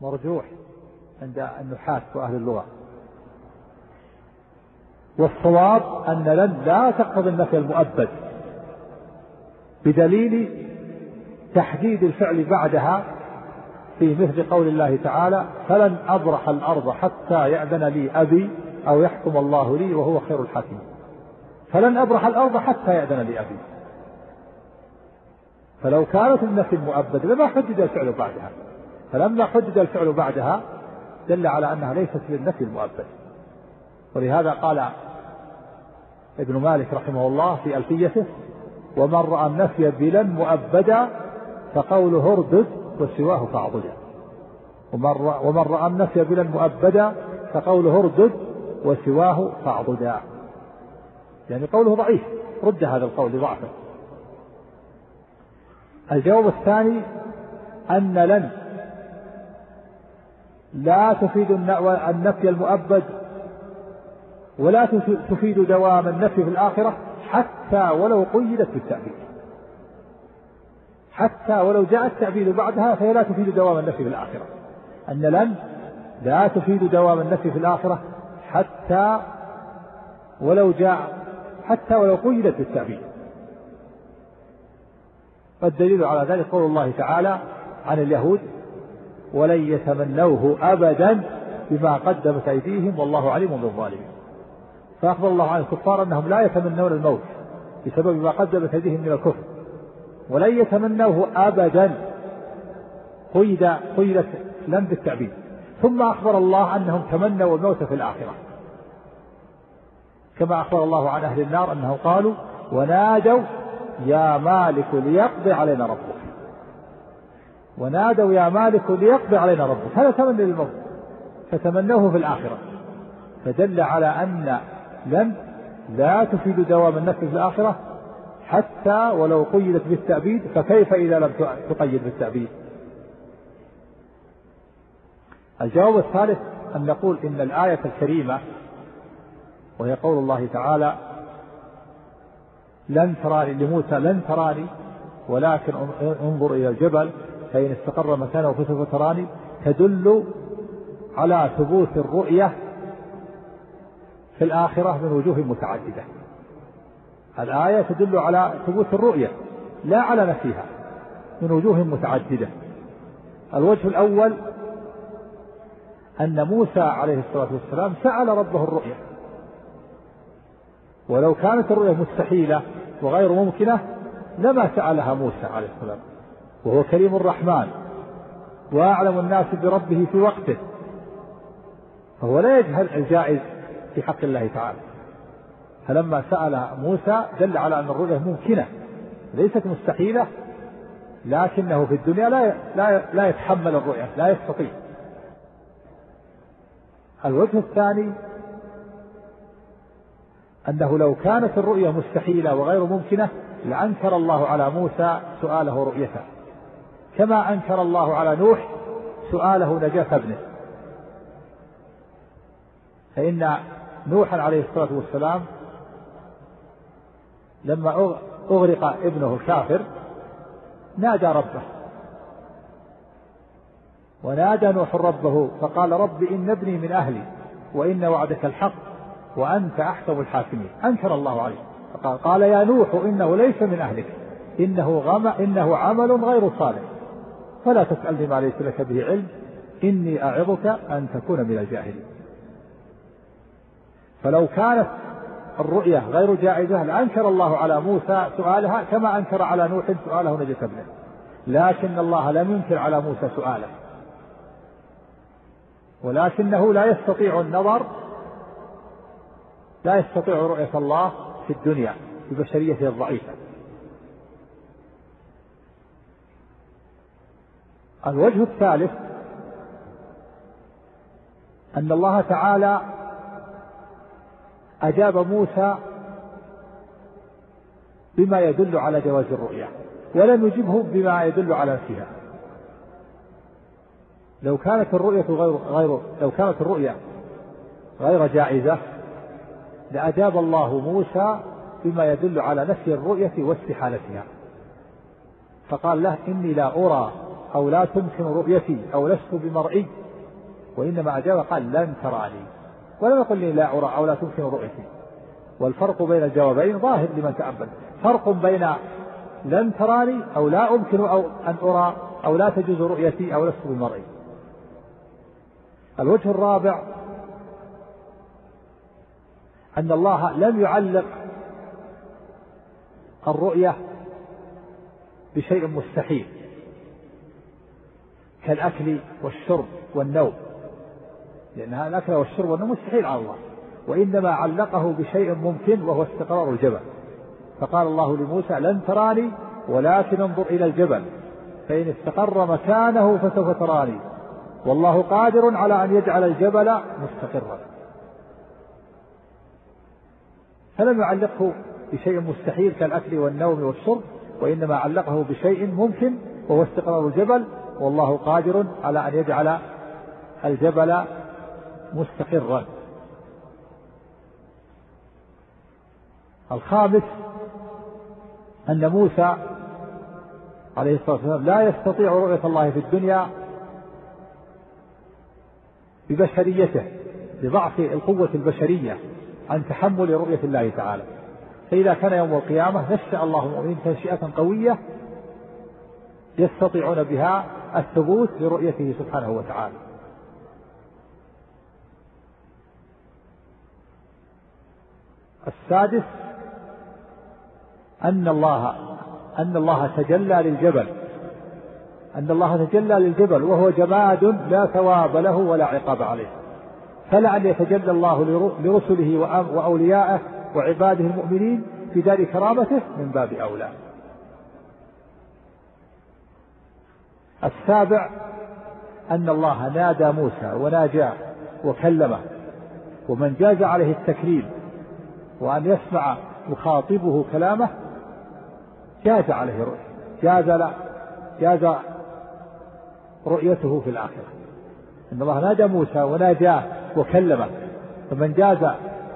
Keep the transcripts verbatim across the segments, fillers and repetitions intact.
مرجوح عند النحاة وأهل اللغة. والصواب أن لن لا تقتضي النفي المؤبد، بدليل تحديد الفعل بعدها في مثل قول الله تعالى: فلن أبرح الأرض حتى يأذن لي أبي أو يحكم الله لي وهو خير الحاكمين. فلن أبرح الأرض حتى يأذن لي أبي. فلو كانت النفي المؤبد لما حدد الفعل بعدها، فلما حدد الفعل بعدها دل على أنها ليست للنفي المؤبد. ولهذا قال ابن مالك رحمه الله في ألفيته: ومن رأى النفي بلن مؤبدا فقوله اردد وسواه فاعضدا. ومن رأى النفي بلن مؤبدا فقوله اردد وسواه فاعضدا، يعني قوله ضعيف، رد هذا القول لضعفه. الجواب الثاني أن لن لا تفيد النفي المؤبد ولا تفيد دوام النفي في الآخرة حتى ولو قيدت بالتأبيد، حتى ولو جاء التأبيد بعدها فهي لا تفيد دوام النفي في الآخرة. أن لن لا تفيد دوام النفي في الآخرة حتى ولو جاء حتى ولو قيدت بالتأبيد. والدليل على ذلك قول الله تعالى عن اليهود: ولن يتمنوه أبدا بما قدمت أيديهم والله عليم بالظالمين. فأخبر الله عن الكفار أنهم لا يتمنون الموت بسبب ما قدمت أيديهم من الكفر، ولن يتمنوه أبدا قيد قيدت لم بالتعبيد. ثم أخبر الله أنهم تمنوا الموت في الآخرة، كما أخبر الله عن أهل النار أنهم قالوا: ونادوا يا مالك ليقضي علينا ربك. ونادوا يا مالك ليقضي علينا ربك، هذا تمني للموت، فتمنوه في الآخرة. فدل على أن لن لا تفيد دوام النفي في الآخرة حتى ولو قيدت بالتأبيد، فكيف إذا لم تقيد بالتأبيد؟ الجواب الثالث أن نقول إن الآية الكريمة وهي قول الله تعالى: لن تراني لموسى لن تراني ولكن انظر إلى الجبل فإن استقر مكانه فسوف تراني، تدل على ثبوت الرؤية في الآخرة من وجوه متعددة. الآية تدل على ثبوت الرؤية لا على نفيها من وجوه متعددة. الوجه الأول أن موسى عليه الصلاة والسلام سأل ربه الرؤية، ولو كانت الرؤية مستحيلة وغير ممكنة لما سألها موسى عليه السلام، وهو كريم الرحمن وأعلم الناس بربه في وقته، فهو لا يجهل الجائز في حق الله تعالى. فلما سأل موسى دل على أن الرؤية ممكنة ليست مستحيلة، لكنه في الدنيا لا لا لا يتحمل الرؤية، لا يستطيع. الوجه الثاني أنه لو كانت الرؤية مستحيلة وغير ممكنة لأنكر الله على موسى سؤاله رؤيته، كما أنكر الله على نوح سؤاله نجاة ابنه. فإن نوحا عليه الصلاة والسلام لما أغرق ابنه الكافر نادى ربه، ونادى نوح ربه فقال: رب إن ابني من أهلي وإن وعدك الحق وأنت أحكم الحاكمين. أنكر الله عليه فقال قال يا نوح إنه ليس من أهلك إنه, غم إنه عمل غير صالح فلا تسألني ما ليس لك به علم إني أعظك أن تكون من الجاهلين. فلو كانت الرؤية غير جائزة لأنكر الله على موسى سؤالها كما أنكر على نوح سؤاله نجاة ابنه، لكن الله لم ينكر على موسى سؤاله، ولكنه لا يستطيع النظر لا يستطيع رؤية الله في الدنيا ببشريته الضعيفة. الوجه الثالث أن الله تعالى أجاب موسى بما يدل على جواز الرؤيا ولم يجبه بما يدل على نفيها. لو كانت الرؤية غير غير لو كانت الرؤيا غير جائزة لأجاب الله موسى بما يدل على نفي الرؤية واستحالتها، فقال له إني لا أرى أو لا تمكن رؤيتي أو لست بمرئي، وإنما أجاب قال لن تراني، ولم يقل لي لا أرى أو لا تمكن رؤيتي. والفرق بين الجوابين ظاهر لمن تأمل، فرق بين لن تراني أو لا أمكن أو أن أرى أو لا تجوز رؤيتي أو لست بمرئي. الوجه الرابع أن الله لم يعلق الرؤية بشيء مستحيل كالأكل والشرب والنوم، لأن هذا الأكل والشرب والنوم مستحيل على الله، وإنما علقه بشيء ممكن وهو استقرار الجبل. فقال الله لموسى لن تراني ولكن انظر إلى الجبل فإن استقر مكانه فسوف تراني والله قادر على أن يجعل الجبل مستقرا. فلم يعلقه بشيء مستحيل كالأكل والنوم والشرب، وإنما علقه بشيء ممكن وهو استقرار الجبل، والله قادر على أن يجعل الجبل مستقرا. الخامس أن موسى عليه الصلاة والسلام لا يستطيع رؤية الله في الدنيا ببشريته، بضعف القوة البشرية عن تحمل رؤية الله تعالى. فإذا كان يوم القيامة نشأ الله المؤمنين تنشئة قوية يستطيعون بها الثبوت لرؤيته سبحانه وتعالى. السادس أن الله أن الله تجلى للجبل أن الله تجلى للجبل وهو جماد لا ثواب له ولا عقاب عليه، فلا أن يتجلى الله لرسله وأوليائه وعباده المؤمنين في دار كرامته من باب أولى. السابع أن الله نادى موسى وناجاه وكلمه، ومن جاز عليه التكليم وأن يسمع مخاطبه كلامه جاز عليه رؤية جاز لا جاز رؤيته في الآخرة. إن الله نادى موسى وناجاه وكلمه، فمن جاز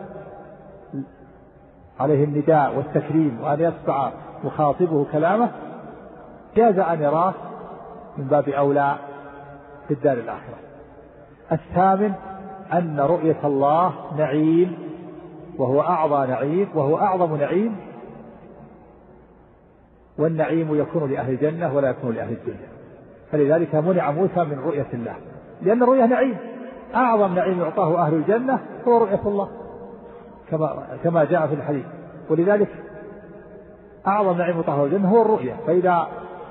عليه النداء والتكريم وأن يسمع مخاطبه كلامه جاز أن يراه من باب أولى في الدار الآخرة. الثامن أن رؤية الله نعيم، وهو أعظم نعيم وهو أعظم نعيم، والنعيم يكون لأهل الجنة ولا يكون لأهل الدنيا، فلذلك منع موسى من رؤية الله، لأن الرؤية نعيم، أعظم نعيم يعطاه أهل الجنة هو رؤية الله كما كما جاء في الحديث، ولذلك أعظم نعيم يعطاه أهل الجنة هو الرؤية. فإذا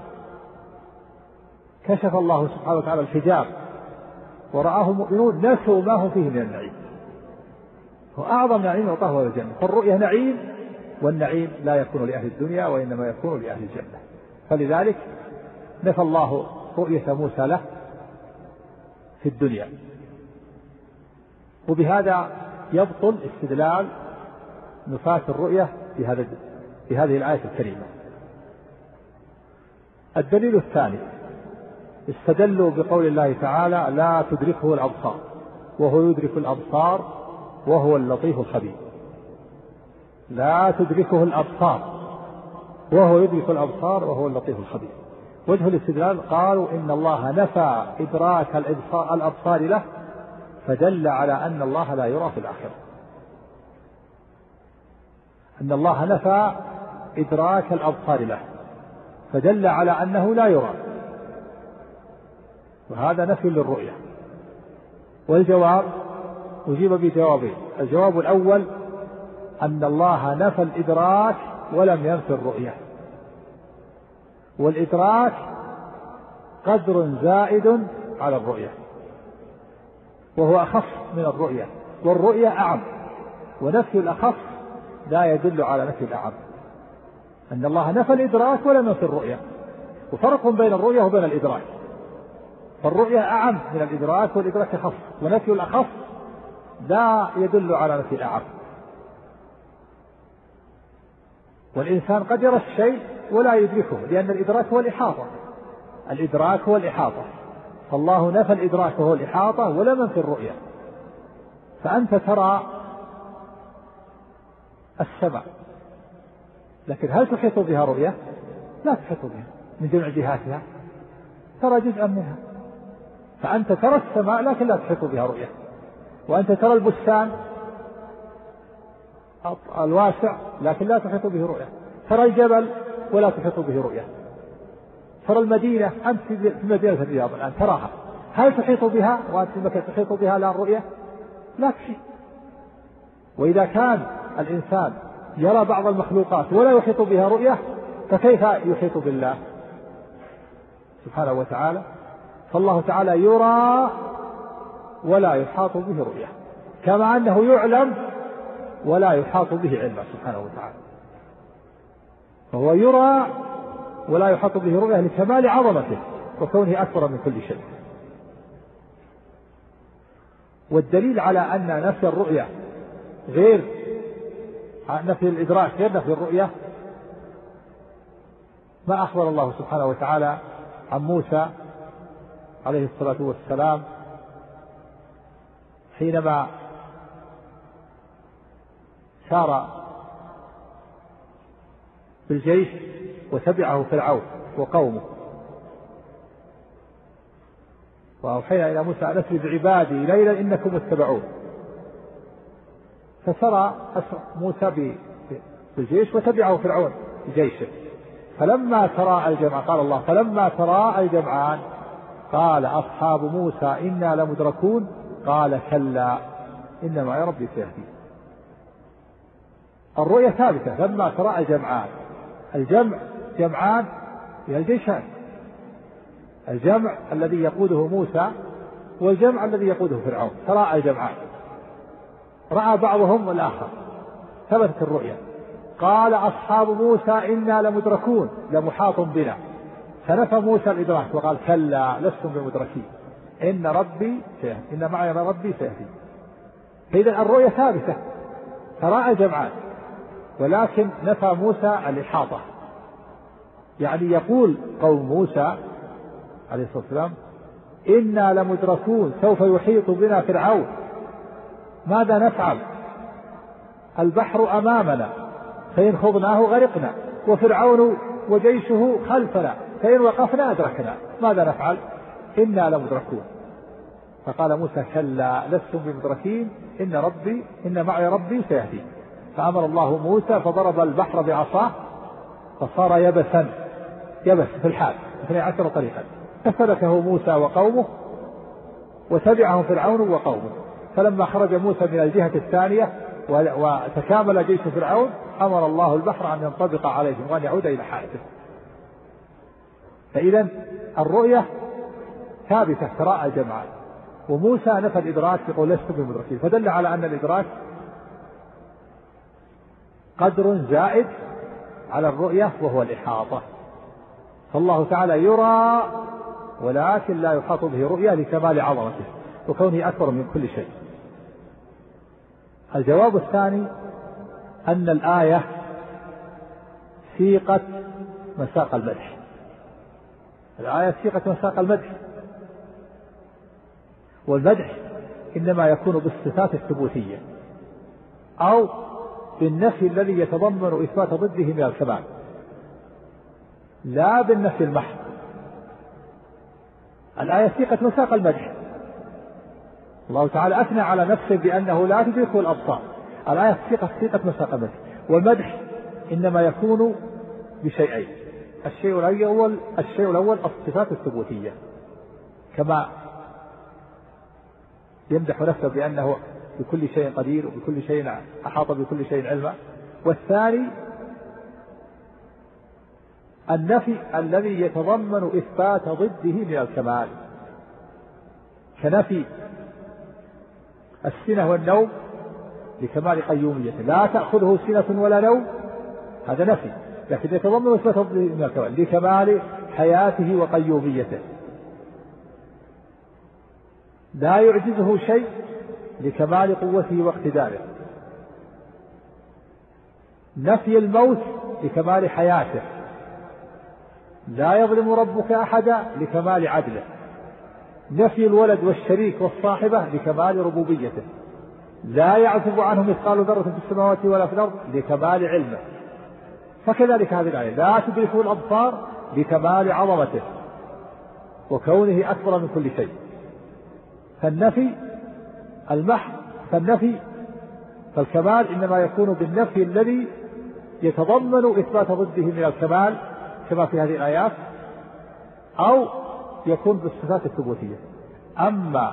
كشف الله سبحانه وتعالى الحجاب ورآه المؤمنون نسوا ما هم فيه من النعيم، هو أعظم نعيم يعطاه أهل الجنة، فالرؤية نعيم، والنعيم لا يكون لأهل الدنيا وإنما يكون لأهل الجنة، فلذلك نفى الله رؤية موسى له في الدنيا. وبهذا يبطل استدلال نفاة الرؤية بهذا بهذه الآية الكريمة. الدليل الثاني استدلوا بقول الله تعالى لا تدركه الأبصار وهو يدرك الأبصار وهو اللطيف الخبير. لا تدركه الأبصار وهو يدرك الأبصار وهو اللطيف الخبير. وجه الاستدلال قالوا إن الله نفى إدراك الأبصار له فدل على أن الله لا يرى في الآخرة، أن الله نفى إدراك الأبصار له فدل على أنه لا يرى، وهذا نفي للرؤية. والجواب أجيب بجوابين. الجواب الأول أن الله نفى الإدراك ولم ينفي الرؤية، والإدراك قدر زائد على الرؤية وهو أخف من الرؤية، والرؤية أعم، ونفي الأخف لا يدل على نفي الأعم. أن الله نفى الإدراك ولم ينفي الرؤية، وفرق بين الرؤية وبين الإدراك، فالرؤية أعم من الإدراك والإدراك أخف، ونفي الأخف لا يدل على نفي الأعم. والإنسان قد يرى الشيء ولا يدركه، لأن الإدراك هو الإحاطة، الإدراك هو الإحاطة، فالله نفى الإدراك وهو الإحاطة ولم ينفي الرؤية. فأنت ترى السماء، لكن هل تحيط بها رؤية؟ لا تحيط بها من جميع جهاتها، ترى جزءا منها. فأنت ترى السماء لكن لا تحيط بها رؤية، وأنت ترى البستان الواسع لكن لا تحيط به رؤية، ترى الجبل ولا تحيط به رؤية، ترى المدينة، أنت في مدينة الرياض الآن تراها، هل تحيط بها وأنت في مكان تحيط بها لا رؤية؟ لا تحيط. وإذا كان الإنسان يرى بعض المخلوقات ولا يحيط بها رؤية فكيف يحيط بالله سبحانه وتعالى؟ فالله تعالى يرى ولا يحاط به رؤية، كما أنه يعلم ولا يحاط به علما سبحانه وتعالى. فهو يرى ولا يحاط به رؤية لكمال عظمته وكونه أكبر من كل شيء. والدليل على أن نفي الرؤية غير نفي الإدراك غير نفي الرؤية ما أخبر الله سبحانه وتعالى عن موسى عليه الصلاة والسلام حينما سار بالجيش وتبعه فرعون وقومه، وأوحينا إلى موسى أن أسر بعبادي ليلا إنكم متبعون. فسرى موسى بالجيش وتبعه فرعون بجيشه، فلما تراءى الجمع قال الله فلما تراءى الجمعان قال أصحاب موسى إنا لمدركون قال كلا إن معي ربي سيهدين. الرؤية ثابتة لما تراءى الجمعان، الجمع جمعان هي الجيشان، الجمع الذي يقوده موسى والجمع الذي يقوده فرعون، تراءى الجمعان رأى بعضهم والآخر، ثبتت الرؤية. قال أصحاب موسى إنا لمدركون لمحاط بنا، فنفى موسى الإدراك وقال كلا لستم بمدركين إن ربي سيهدين إن معي ربي سيهدين. فإذا الرؤية ثابتة تراءى الجمعان، ولكن نفى موسى الإحاطة، يعني يقول قوم موسى عليه الصلاة والسلام إنا لمدركون سوف يحيط بنا فرعون ماذا نفعل؟ البحر أمامنا فإن خضناه غرقنا وفرعون وجيشه خلفنا فإن وقفنا أدركنا ماذا نفعل؟ إنا لمدركون. فقال موسى كلا لستم بمدركين إن ربي إن معي ربي سيهدين. فأمر الله موسى فضرب البحر بعصاه فصار يبسا، يبس في الحال اثني عشر طريقا، فسلكه موسى وقومه وتبعه فرعون وقومه. فلما خرج موسى من الجهة الثانية وتكامل جيش فرعون أمر الله البحر أن ينطبق عليهم وأن يعود إلى حالته. فإذا الرؤية ثابتة تراءى الجمعان، وموسى نفى الإدراك يقول لست بمدركين، فدل على أن الإدراك قدر زائد على الرؤية وهو الإحاطة. فالله تعالى يرى ولكن لا يحاط به رؤية لكمال عظمته وكونه أكبر من كل شيء. الجواب الثاني أن الآية سيقت مساق المدح، الآية سيقت مساق المدح، والمدح إنما يكون بالصفات الثبوتية أو بالنفي الذي يتضمن إثبات ضده من الكمال، لا بالنفي المحض. الآية سيقت مساق المدح، الله تعالى أثنى على نفسه بأنه لا تدركه الأبصار. الآية سيقت سيقت مساق المدح، والمدح إنما يكون بشيئين، الشيء الأول الشيء الأول الصفات الثبوتية كما يمدح نفسه بأنه بكل شيء قدير وبكل شيء أحاط بكل شيء علما، والثاني النفي الذي يتضمن إثبات ضده من الكمال، كنفي السنة والنوم لكمال قيوميته، لا تأخذه سنة ولا نوم، هذا نفي، لكن يتضمن إثبات ضده من الكمال لكمال حياته وقيوميته، لا يعجزه شيء لكمال قوته واقتداره، نفي الموت لكمال حياته، لا يظلم ربك أحدا لكمال عدله، نفي الولد والشريك والصاحبة لكمال ربوبيته، لا يعزب عنه مثقال ذرة في السماوات ولا في الأرض لكمال علمه. فكذلك هذه الآية لا تدركه الأبصار لكمال عظمته، وكونه أكبر من كل شيء. فالنفي المحض فالنفي فالكمال إنما يكون بالنفي الذي يتضمن إثبات ضده من الكمال كما في هذه الآيات، أو يكون بالصفات الثبوتية. أما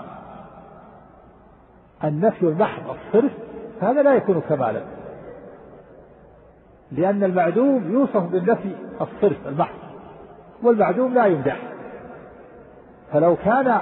النفي المحض الصرف فهذا لا يكون كمالا، لأن المعدوم يوصف بالنفي الصرف المحض، والمعدوم لا يمدح. فلو كان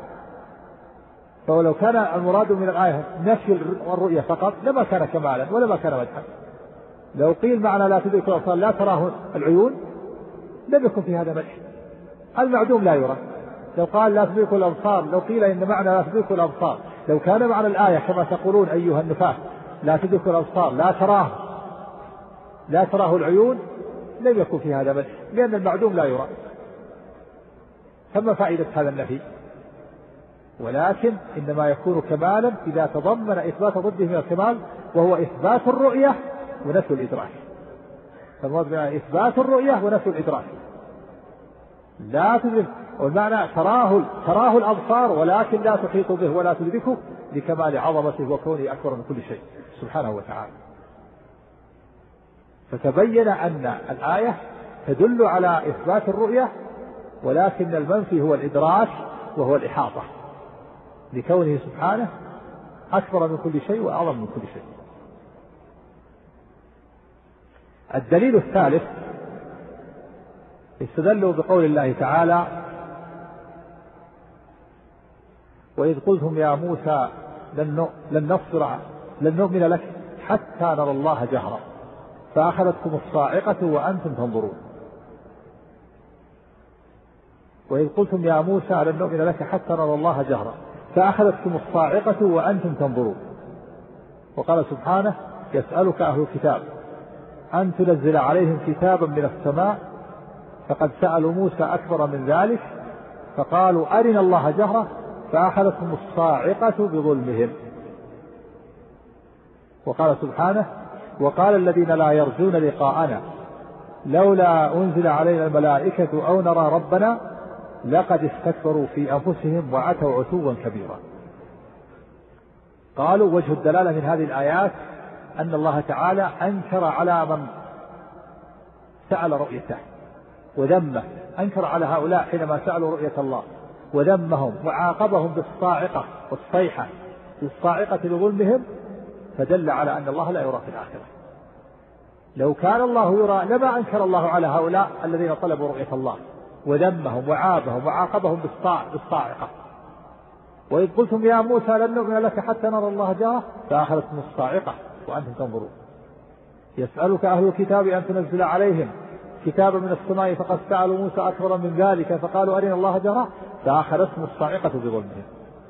فلو كان المراد من الآية نفي الرؤية فقط لما كان كمالا ولما كان مدحا. لو قيل معنى لا تدرك الأبصار لا تراه العيون لم يكن في هذا مدح، المعدوم لا يرى. لو قال لا تدرك الأبصار، لو قيل إن معنى لا تدرك الأبصار، لو كان معنى الآية كما تقولون أيها النفاة لا تدرك الأبصار لا تراه لا تراه العيون لم يكن في هذا مدح، لأن المعدوم لا يرى. ثم فائدة هذا النفي، ولكن إنما يكون كمالا إذا تضمن إثبات ضده من الكمال، وهو إثبات الرؤية ونفي الإدراك. فالمراد إثبات الرؤية ونفي الإدراك. لا تدرك، والمعنى تراه تراه الأبصار ولكن لا تحيط به ولا تدركه لكمال عظمته وكونه أكبر من كل شيء سبحانه وتعالى. فتبين أن الآية تدل على إثبات الرؤية، ولكن المنفي هو الإدراك وهو الإحاطة، لكونه سبحانه أكبر من كل شيء وأعظم من كل شيء. الدليل الثالث استدلوا بقول الله تعالى: وإذ قلتم يا موسى لن نصبر لن نؤمن لك حتى نرى الله جهرا فأخذتكم الصاعقة وأنتم تنظرون. وإذ قلتم يا موسى لن نؤمن لك حتى نرى الله جهرا فأخذتكم الصاعقة وأنتم تنظرون. وقال سبحانه: يسألك أهل الكتاب أن تنزل عليهم كتابا من السماء فقد سألوا موسى أكبر من ذلك فقالوا أرنا الله جهرة فأخذتهم الصاعقة بظلمهم. وقال سبحانه: وقال الذين لا يرجون لقاءنا لولا أنزل علينا الملائكة أو نرى ربنا لقد استكبروا في أنفسهم وعتوا عتوا كبيرا. قالوا وجه الدلالة من هذه الآيات أن الله تعالى أنكر على من سأل رؤيته وذمه، أنكر على هؤلاء حينما سألوا رؤية الله وذمهم وعاقبهم بالصاعقة والصيحة بالصاعقة لظلمهم، فدل على أن الله لا يرى في الآخرة. لو كان الله يرى لما أنكر الله على هؤلاء الذين طلبوا رؤية الله وذمهم وعابهم وعاقبهم بالصاعقة. وإذ قلتم يا موسى لن نؤمن لك حتى نرى الله جهرة فأخذتكم الصاعقة وأنتم تنظرون. يسألك أهل الكتاب أن تنزل عليهم كتابا من السماء فقد سألوا موسى أكبر من ذلك فقالوا أرنا الله جهرة فأخذتهم الصاعقة بظلمهم.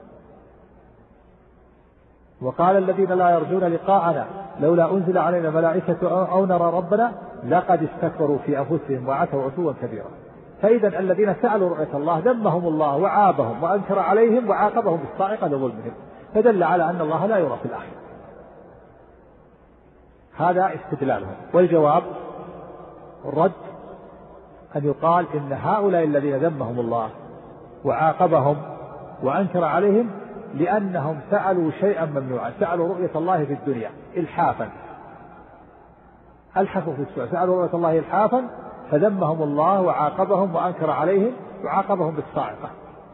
وقال الذين لا يرجون لقاءنا لولا أنزل علينا ملائكة أو نرى ربنا لقد استكبروا في أنفسهم وعتوا عتوا كبيرا. فإذا الذين سألوا رؤية الله ذمهم الله وعابهم وأنكر عليهم وعاقبهم بالصاعقة لظلمهم، فدل على أن الله لا يرى في الآخرة. هذا استدلالهم. والجواب الرد أن يقال إن هؤلاء الذين ذمهم الله وعاقبهم وأنكر عليهم لأنهم سألوا شيئا ممنوعا، سألوا رؤية الله في الدنيا إلحافا، ألحفوا في السؤال، سألوا رؤية الله إلحافا فذمهم الله وعاقبهم وأنكر عليهم وعاقبهم بالصاعقة.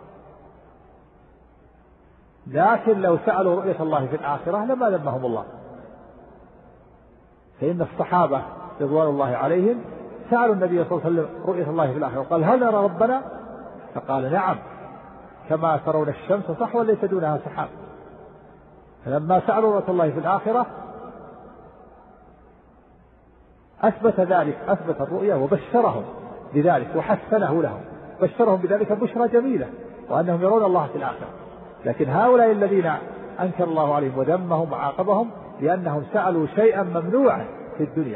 لكن لو سألوا رؤية الله في الآخرة لما ذمهم الله، فإن الصحابة رضوان الله عليهم سألوا النبي صلى الله عليه وسلم رؤية الله في الآخرة وقال هل نرى ربنا؟ فقال نعم كما ترون الشمس صحوا ليس دونها سحاب. فلما سألوا رؤية الله في الآخرة أثبت ذلك، أثبت الرؤية وبشرهم بذلك وحسنه لهم، بشرهم بذلك بشرى جميلة وأنهم يرون الله في الآخرة. لكن هؤلاء الذين أنكر الله عليهم وذمهم وعاقبهم لأنهم سألوا شيئا ممنوعا في الدنيا،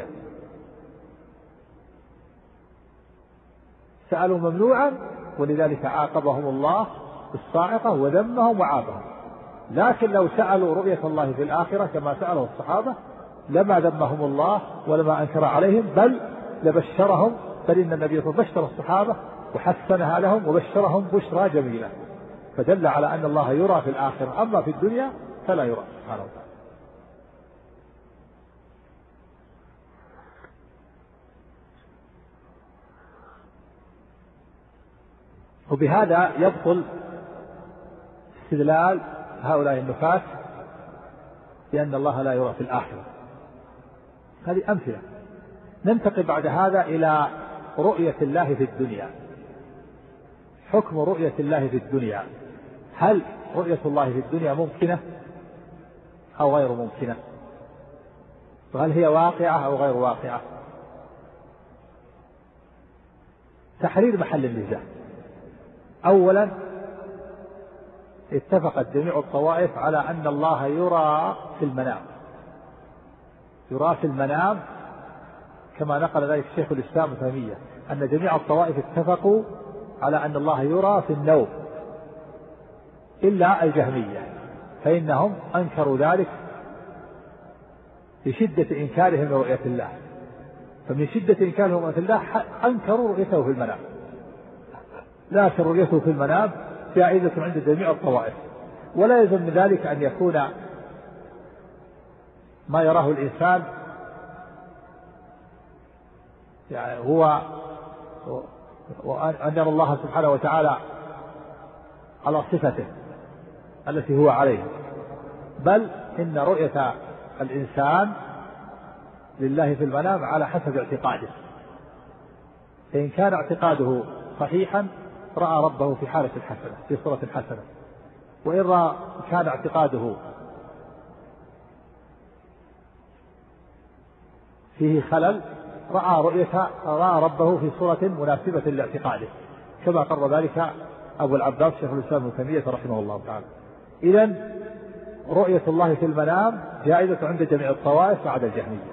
سألوا ممنوعا ولذلك عاقبهم الله بالصاعقة وذمهم وعابهم. لكن لو سألوا رؤية الله في الآخرة كما سأله الصحابة لما ذمهم الله ولما أنكر عليهم، بل لبشرهم، بل إن النبي صلى الله عليه وسلم بشر الصحابة وحسنها لهم وبشرهم بشرى جميلة، فدل على أن الله يرى في الآخرة، أما في الدنيا فلا يرى سبحانه وتعالى. وبهذا يبطل استدلال هؤلاء النفاة بأن الله لا يرى في الآخرة. هذه أمثلة. ننتقل بعد هذا إلى رؤية الله في الدنيا. حكم رؤية الله في الدنيا، هل رؤية الله في الدنيا ممكنة أو غير ممكنة؟ وهل هي واقعة أو غير واقعة؟ تحرير محل النزاع. أولا اتفقت جميع الطوائف على أن الله يرى في المنام، يرى في المنام كما نقل ذلك شيخ الإسلام ابن تيمية، أن جميع الطوائف اتفقوا على أن الله يرى في النوم إلا الجهمية، فإنهم أنكروا ذلك لشدة إنكارهم لرؤية الله، فمن شدة إنكارهم لرؤية الله أنكروا رؤيته في المنام، لكن رؤيته في المنام جائزة عند جميع الطوائف، ولا يلزم من ذلك أن يكون ما يراه الإنسان يعني هو وأن يرى الله سبحانه وتعالى على صفته التي هو عليها، بل إن رؤية الإنسان لله في المنام على حسب اعتقاده، فإن كان اعتقاده صحيحا رأى ربه في حالة حسنة في صورة حسنة، وإن رأى كان اعتقاده فيه خلل رأى رؤية رأى ربه في صورة مناسبة لاعتقاده، كما قرر ذلك أبو العباس شيخ الإسلام ابن تيمية رحمه الله تعالى. إذن رؤية الله في المنام جائزة عند جميع الطوائف بعد الجهمية.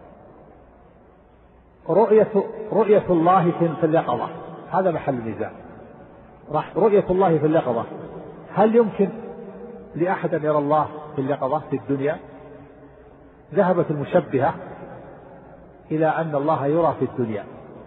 رؤية رؤية الله في اليقظة هذا محل النزاع. رؤية الله في اليقظة، هل يمكن لأحد أن يرى الله في اليقظة في الدنيا؟ ذهبت المشبهة إلى أن الله يرى في الدنيا،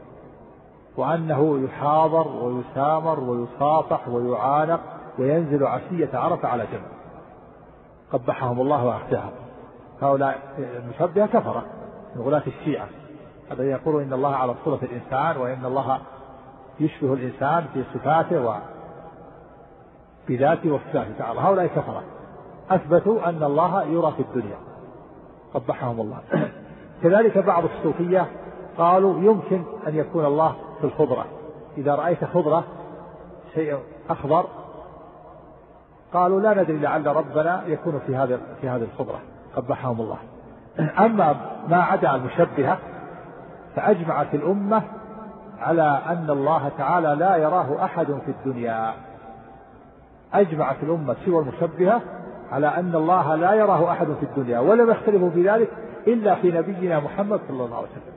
وأنه يحاضر ويسامر ويصافح ويعانق وينزل عشية عرفة على جنب، قبحهم الله وأخزاهم. هؤلاء المشبهة كفرة من غلاة الشيعة، هذا يقول إن الله على صورة الإنسان، وإن الله يشبه الإنسان في صفاته وبذاته وصفاته تعالى. هؤلاء كفرة أثبتوا أن الله يرى في الدنيا، قبحهم الله. كذلك بعض الصوفية قالوا يمكن أن يكون الله في الخضرة، إذا رأيت خضرة شيء أخضر قالوا لا ندري لعل ربنا يكون في هذا في هذه الخضرة، قبحهم الله. أما ما عدا المشبهة فأجمعت الأمة على أن الله تعالى لا يراه أحد في الدنيا. أجمعت الأمة سوى المشبهة على أن الله لا يراه أحد في الدنيا، ولم يختلفوا في ذلك إلا في نبينا محمد صلى الله عليه وسلم،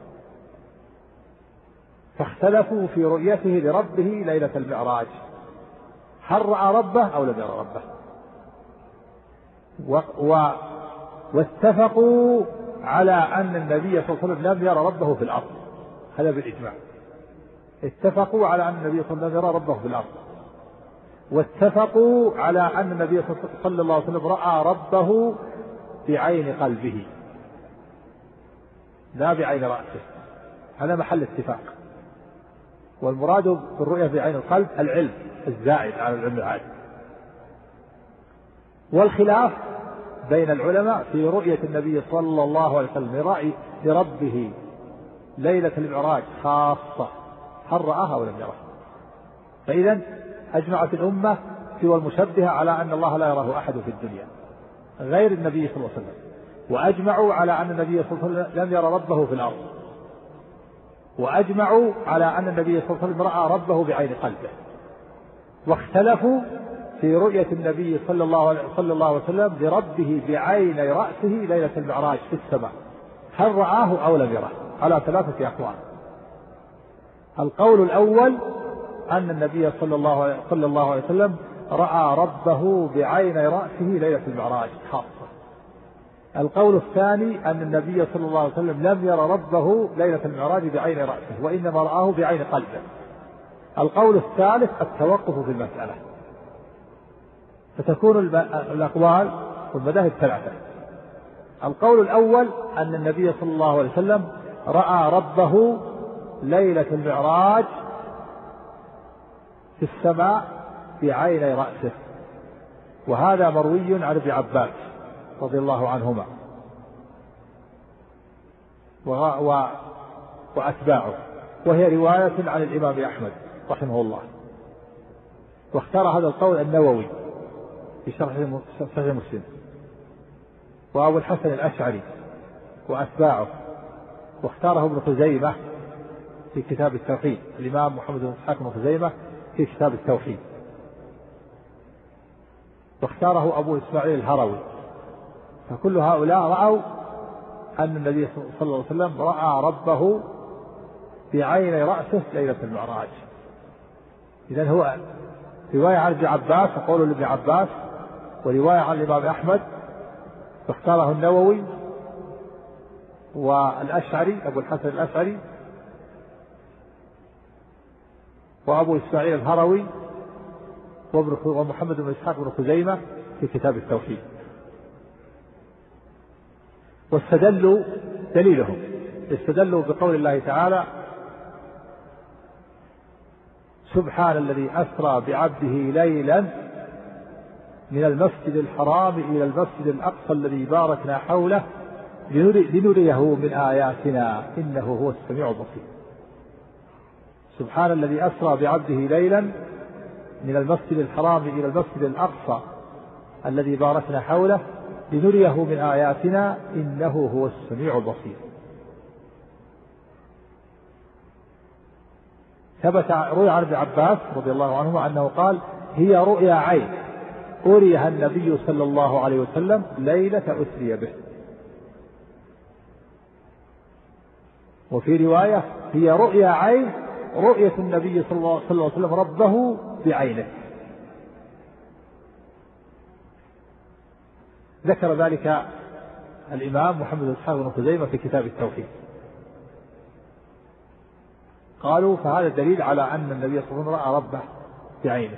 فاختلفوا في رؤيته لربه ليلة المعراج، هل رأى ربه أو لم يرى ربه، و... و... واتفقوا على أن النبي صلى الله عليه وسلم لم يرى ربه في الأرض، هذا بالإجماع. اتفقوا على أن النبي صلى الله عليه وسلم لم يرى ربه في الأرض، واتفقوا على أن النبي صلى الله عليه وسلم رأى ربه بعين قلبه لا بعين رأسه، هذا محل اتفاق. والمراد بالرؤية بعين القلب العلم الزائد على العلم العادي. والخلاف بين العلماء في رؤية النبي صلى الله عليه وسلم لرأي لربه ليلة المعراج خاصة، هل رآها أو لم يرها؟ فإذا أجمعت الأمة سوى المشبهة على أن الله لا يراه أحد في الدنيا غير النبي صلى الله عليه وسلم، وأجمعوا على أن النبي صلى الله عليه وسلم لم يرى ربه في الأرض، وأجمعوا على أن النبي صلى الله عليه وسلم رأى ربه بعين قلبه. واختلفوا في رؤية النبي صلى الله عليه وسلم لربه بعين رأسه ليلة المعراج في السماء، هل رآه أو لم يره؟ على ثلاثة أقوال. القول الأول أن النبي صلى الله عليه وسلم رأى ربه بعين رأسه ليلة المعراج خاصة. القول الثاني أن النبي صلى الله عليه وسلم لم يرى ربه ليلة المعراج بعين رأسه، وإنما رآه بعين قلبه. القول الثالث التوقف في المسألة، فتكون الأقوال والمذاهب ثلاثة. القول الأول أن النبي صلى الله عليه وسلم رأى ربه ليلة المعراج في السماء بعيني رأسه، وهذا مروي عن ابن عباس رضي الله عنهما وأتباعه، وهي رواية عن الإمام أحمد رحمه الله. واختار هذا القول النووي في شرح مسلم، وأبو الحسن الأشعري وأتباعه، واختاره ابن خزيمة في كتاب التوحيد، الإمام محمد بن إسحاق بن خزيمة في كتاب التوحيد، واختاره أبو إسماعيل الهروي. فكل هؤلاء رأوا أن النبي صلى الله عليه وسلم رأى ربه بعين رأسه ليلة المعراج. إذن هو رواية عن ابن عباس وقول لابن عباس، ورواية عن الإمام أحمد واختاره النووي والأشعري أبو الحسن الأشعري وأبو إسماعيل الهروي ومحمد بن إسحاق بن خزيمة في كتاب التوحيد. واستدلوا دليلهم استدلوا بقول الله تعالى: سبحان الذي أسرى بعبده ليلا من المسجد الحرام إلى المسجد الأقصى الذي باركنا حوله لنريه من آياتنا إنه هو السميع البصير. سبحان الذي أسرى بعبده ليلا من المسجد الحرام إلى المسجد الأقصى الذي باركنا حوله لنريه من آياتنا إنه هو السميع البصير. ثبت روي عن ابن عباس رضي الله عنهما أنه قال: هي رؤيا عين أريها النبي صلى الله عليه وسلم ليلة أسري به. وفي رواية: هي رؤيا عين رؤية النبي صلى الله عليه وسلم ربه بعينه. ذكر ذلك الإمام محمد بن إسحاق بن خزيمة في كتاب التوحيد. قالوا: فهذا دليل على أن النبي صلى الله عليه وسلم رأى ربه بعينه.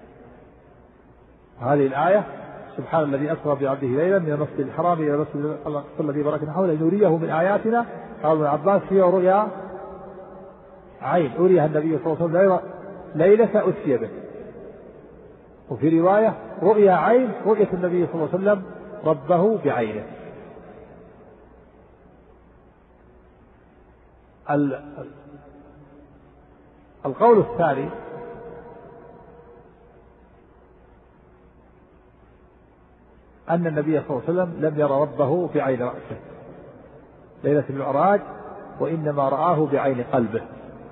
هذه الآية: سبحان الذي أسرى بعبده ليلا من المسجد الحرام إلى المسجد الأقصى الذي باركنا حوله لنريه من آياتنا. قال ابن عباس: هي رؤيا عين أريها النبي صلى الله عليه وسلم ليلة أسري به. وفي رواية: رؤيا عين رؤية النبي صلى الله عليه وسلم ربه بعينه. القول الثاني أن النبي صلى الله عليه وسلم لم يرى ربه بعين رأسه ليلة المعراج، وإنما رآه بعين قلبه.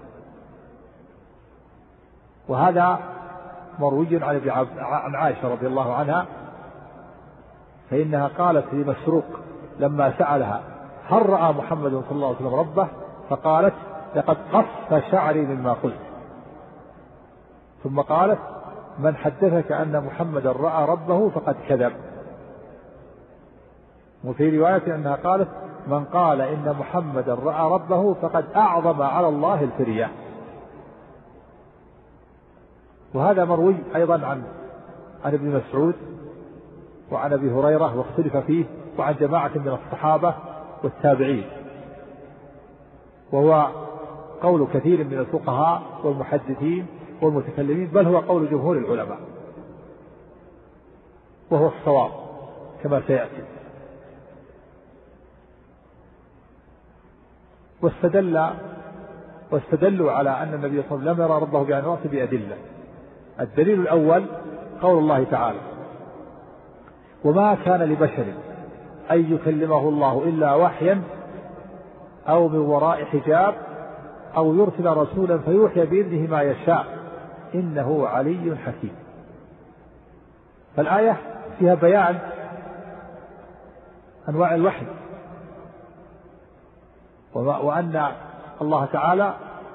وهذا مروي عن عائشة رضي الله عنها، فإنها قالت لمسروق لما سألها: هل رأى محمد صلى الله عليه وسلم ربه؟ فقالت: لقد قص شعري مما قلت. ثم قالت: من حدثك أن محمدا رأى ربه فقد كذب. وفي رواية أنها قالت: من قال إن محمدا رأى ربه فقد أعظم على الله الفرية. وهذا مروي أيضا عن عن ابن مسعود وعن أبي هريرة، واختلف فيه، وعن جماعة من الصحابة والتابعين، وهو قول كثير من الفقهاء والمحدثين والمتكلمين، بل هو قول جمهور العلماء، وهو الصواب كما سيأتي. واستدل واستدلوا على أن النبي صلى الله عليه وسلم لم يرى ربه بعين رأسه بأدلة. الدليل الأول قول الله تعالى: وما كان لبشر أن يكلمه الله إلا وحيا أو من وراء حجاب أو يرسل رسولا فيوحي بإذنه ما يشاء إنه علي حكيم. فالآية فيها بيان أنواع الوحي، وأن الله تعالى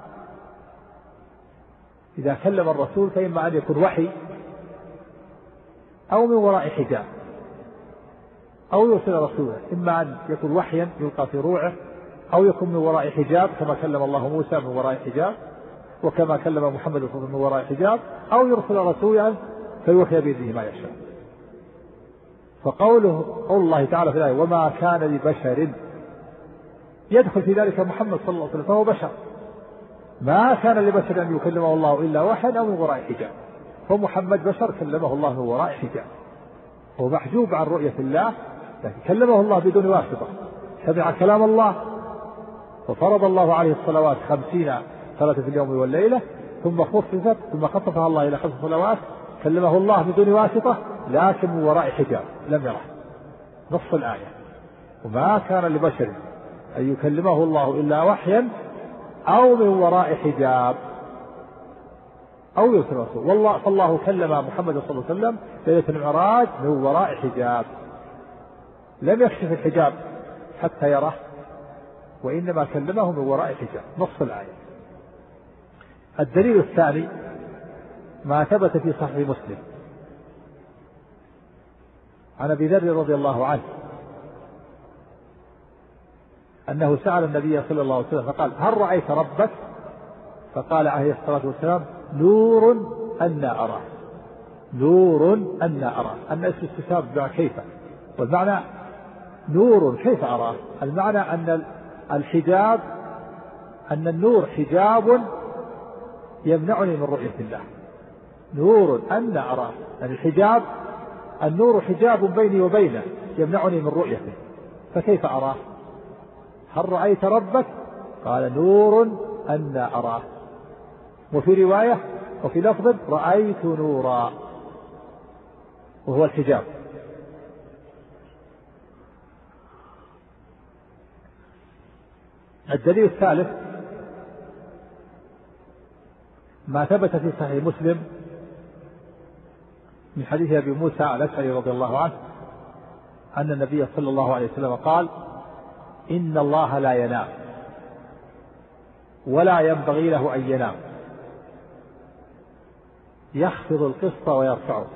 إذا كلم الرسول فإما أن يكون وحي أو من وراء حجاب أو يرسل رسولا، إما أن يكون وحيا يلقى في روعه أو يكون من وراء حجاب كما كلم الله موسى من وراء حجاب، وكما كلم محمد صلى الله عليه وسلم من وراء حجاب، أو يرسل رسولا فيوحي بإذنه ما يشاء. فقوله قول الله تعالى في الآية وما كان لبشر يدخل في ذلك محمد صلى الله عليه وسلم، فهو بشر، ما كان لبشر أن يكلمه الله إلا وحيا أو من وراء حجاب، فمحمد بشر كلمه الله من وراء حجاب، هو محجوب عن رؤية الله، لكن كلمه الله بدون واسطة، سمع كلام الله، وفرض الله عليه الصلوات خمسين صلاة في اليوم والليلة، ثم خففت ثم خففها الله إلى خمس صلوات، كلمه الله بدون واسطة لكن من وراء حجاب لم يره، نص الآية وما كان لبشر أن يكلمه الله إلا وحيا أو من وراء حجاب أو يرسل رسول. والله فالله كلم محمد صلى الله عليه وسلم ليلة المعراج من وراء حجاب، لم يكشف الحجاب حتى يراه، وإنما كلمه من وراء حجاب، نص الآية. الدليل الثاني ما ثبت في صحيح مسلم عن أبي ذر رضي الله عنه أنه سأل النبي صلى الله عليه وسلم فقال هل رأيت ربك؟ فقال عليه الصلاة والسلام نور أنا أراه، نور أنا أراه، أن اسم استفهام بمعنى كيف، والمعنى نور كيف أراه، المعنى أن الحجاب أن النور حجاب يمنعني من رؤية الله، نور أنا أراه، يعني الحجاب النور حجاب بيني وبينه يمنعني من رؤيته، فكيف أراه؟ هل رأيت ربك؟ قال نور أنا أراه. وفي رواية وفي لفظ رأيت نورا، وهو الحجاب. الدليل الثالث ما ثبت في صحيح مسلم من حديث أبي موسى الأشعري رضي الله عنه أن النبي صلى الله عليه وسلم قال إن الله لا ينام ولا ينبغي له أن ينام، يخفض القسط ويرفعه،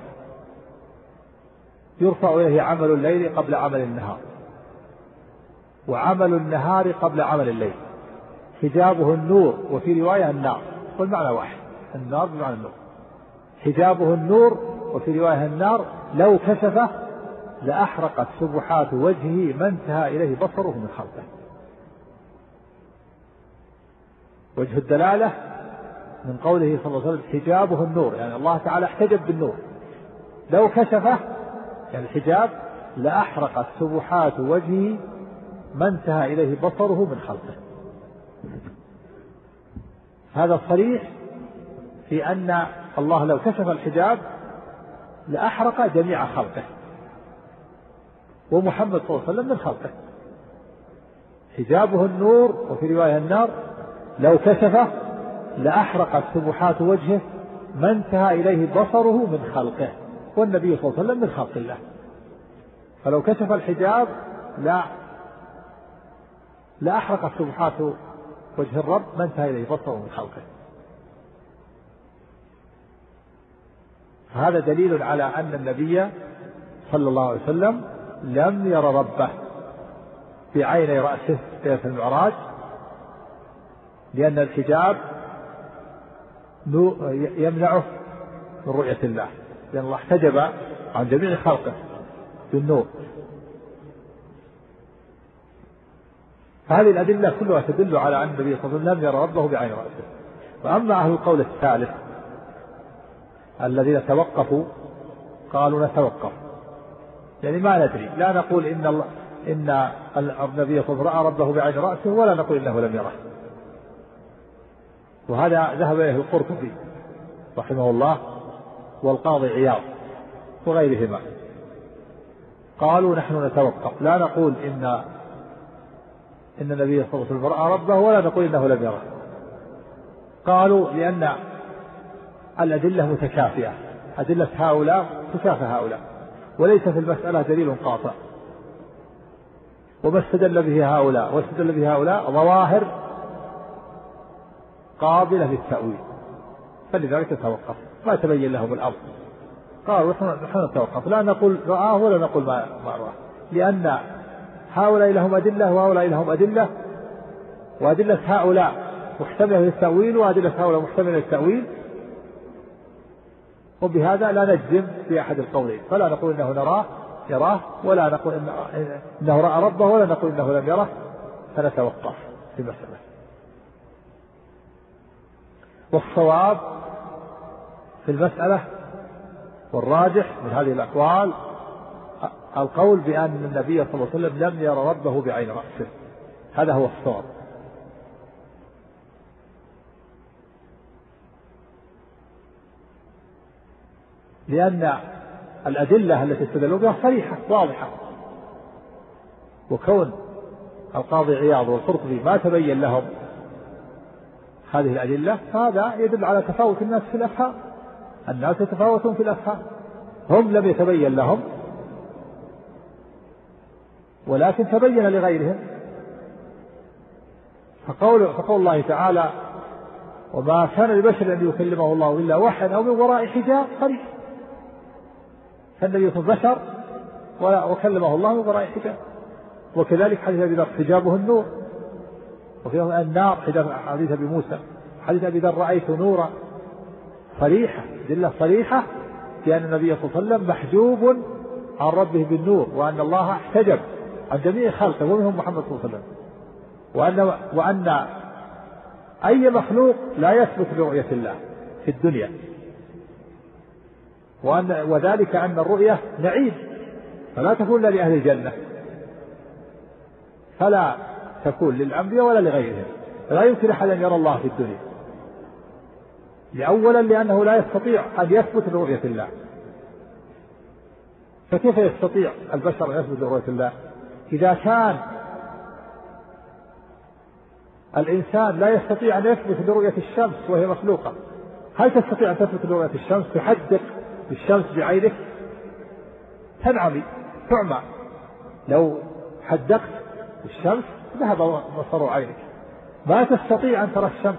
يرفع إليه عمل الليل قبل عمل النهار، وعمل النهار قبل عمل الليل، حجابه النور، وفي رواية النار، والمعنى واحد، النار بمعنى النور، حجابه النور، وفي رواية النار، لو كشفه لأحرقت سبحات وجهه ما انتهى إليه بصره من خلقه. وجه الدلالة من قوله صلى الله عليه وسلم حجابه النور، يعني الله تعالى احتجب بالنور، لو كشفه يعني الحجاب لأحرقت سبحات وجهه ما انتهى إليه بصره من خلقه. هذا صريح في أن الله لو كشف الحجاب لأحرق جميع خلقه، ومحمد صلى الله عليه وسلم من خلقه، حجابه النور، وفي رواية النار، لو كشفه لأحرقت سبحات وجهه ما انتهى إليه بصره من خلقه، والنبي صلى الله عليه وسلم من خلق الله، فلو كشف الحجاب لا لأحرقت سبحات وجه الرب ما انتهى إليه بصره من خلقه. هذا دليل على أن النبي صلى الله عليه وسلم لم ير ربه بعيني رأسه في المعراج، لأن الحجاب يمنعه من رؤية الله، لأن الله احتجب عن جميع خلقه بالنور. فهذه الأدلة كلها تدل على أن النبي صلى الله عليه وسلم لم ير ربه بعين رأسه. وأما أهل القول الثالث الذين توقفوا قالوا نتوقف، يعني ما ندري، لا نقول إن الله إن النبي صلى الله عليه وسلم رأى ربه بعين رأسه، ولا نقول إنه لم يره. وهذا ذهب إليه القرطبي رحمه الله والقاضي عياض وغيرهما، قالوا نحن نتوقف، لا نقول إن إن النبي صلى الله عليه وسلم رأى ربه، ولا نقول إنه لم يره. قالوا لأن الأدلة متكافئة، أدلة هؤلاء تكافئ هؤلاء، وليس في المسألة دليل قاطع، وما استدل به هؤلاء واستدل به هؤلاء ظواهر قابلة للتأويل، فلذلك توقف، ما تبين لهم الأمر. قالوا نحن نتوقف، لا نقول رآه ولا نقول ما رآه، لأن هؤلاء لهم أدلة وهؤلاء لهم أدلة، وأدلة هؤلاء محتملة للتأويل وأدلة هؤلاء محتملة للتأويل، وبهذا لا نجزم في أحد القولين، فلا نقول إنه نراه يراه ولا نقول إنه رأى ربه ولا نقول إنه لم يره، فنتوقف في المسألة. والصواب في المسألة والراجح من هذه الأقوال القول بأن النبي صلى الله عليه وسلم لم ير ربه بعين رأسه، هذا هو الصواب. لأن الأدلة التي استدلوا بها صريحة واضحة، وكون القاضي عياض والقرطبي ما تبين لهم هذه الأدلة فهذا يدل على تفاوت الناس في الأفهام. الناس يتفاوتون في الأفهام، هم لم يتبين لهم ولكن تبين لغيرهم. فقول, فقول الله تعالى وما كان لبشر أن يكلمه الله إلا وحيا أو من وراء حجاب صريح، فالنبي يكون بشر وكلمه الله من وراء حجاب. وكذلك حديث أبي ذر حجابه النور، وفي النار حديث أبي موسى حديث أبي ذر رأيت نورا، صريحة دلة صريحة بأن النبي صلى الله عليه وسلم محجوب عن ربه بالنور، وأن الله احتجب عن جميع خلقه ومنهم محمد صلى الله عليه وسلم، وأن, وأن أي مخلوق لا يثبت برؤية الله في الدنيا، وأن وذلك أن الرؤية نعيم فلا تكون إلا لأهل الجنة، فلا تكون للأنبياء ولا لغيرهم، لا يمكن أحد أن يرى الله في الدنيا، لأولا لأنه لا يستطيع أن يثبت برؤية الله، فكيف يستطيع البشر أن يثبت برؤية الله إذا كان الإنسان لا يستطيع أن يثبت برؤية الشمس وهي مخلوقة؟ هل تستطيع أن تثبت برؤية الشمس؟ تحدق بالشمس بعينك تنعمي تعمى، لو حدقت بالشمس ذهب بصر عينك، ما تستطيع أن ترى الشمس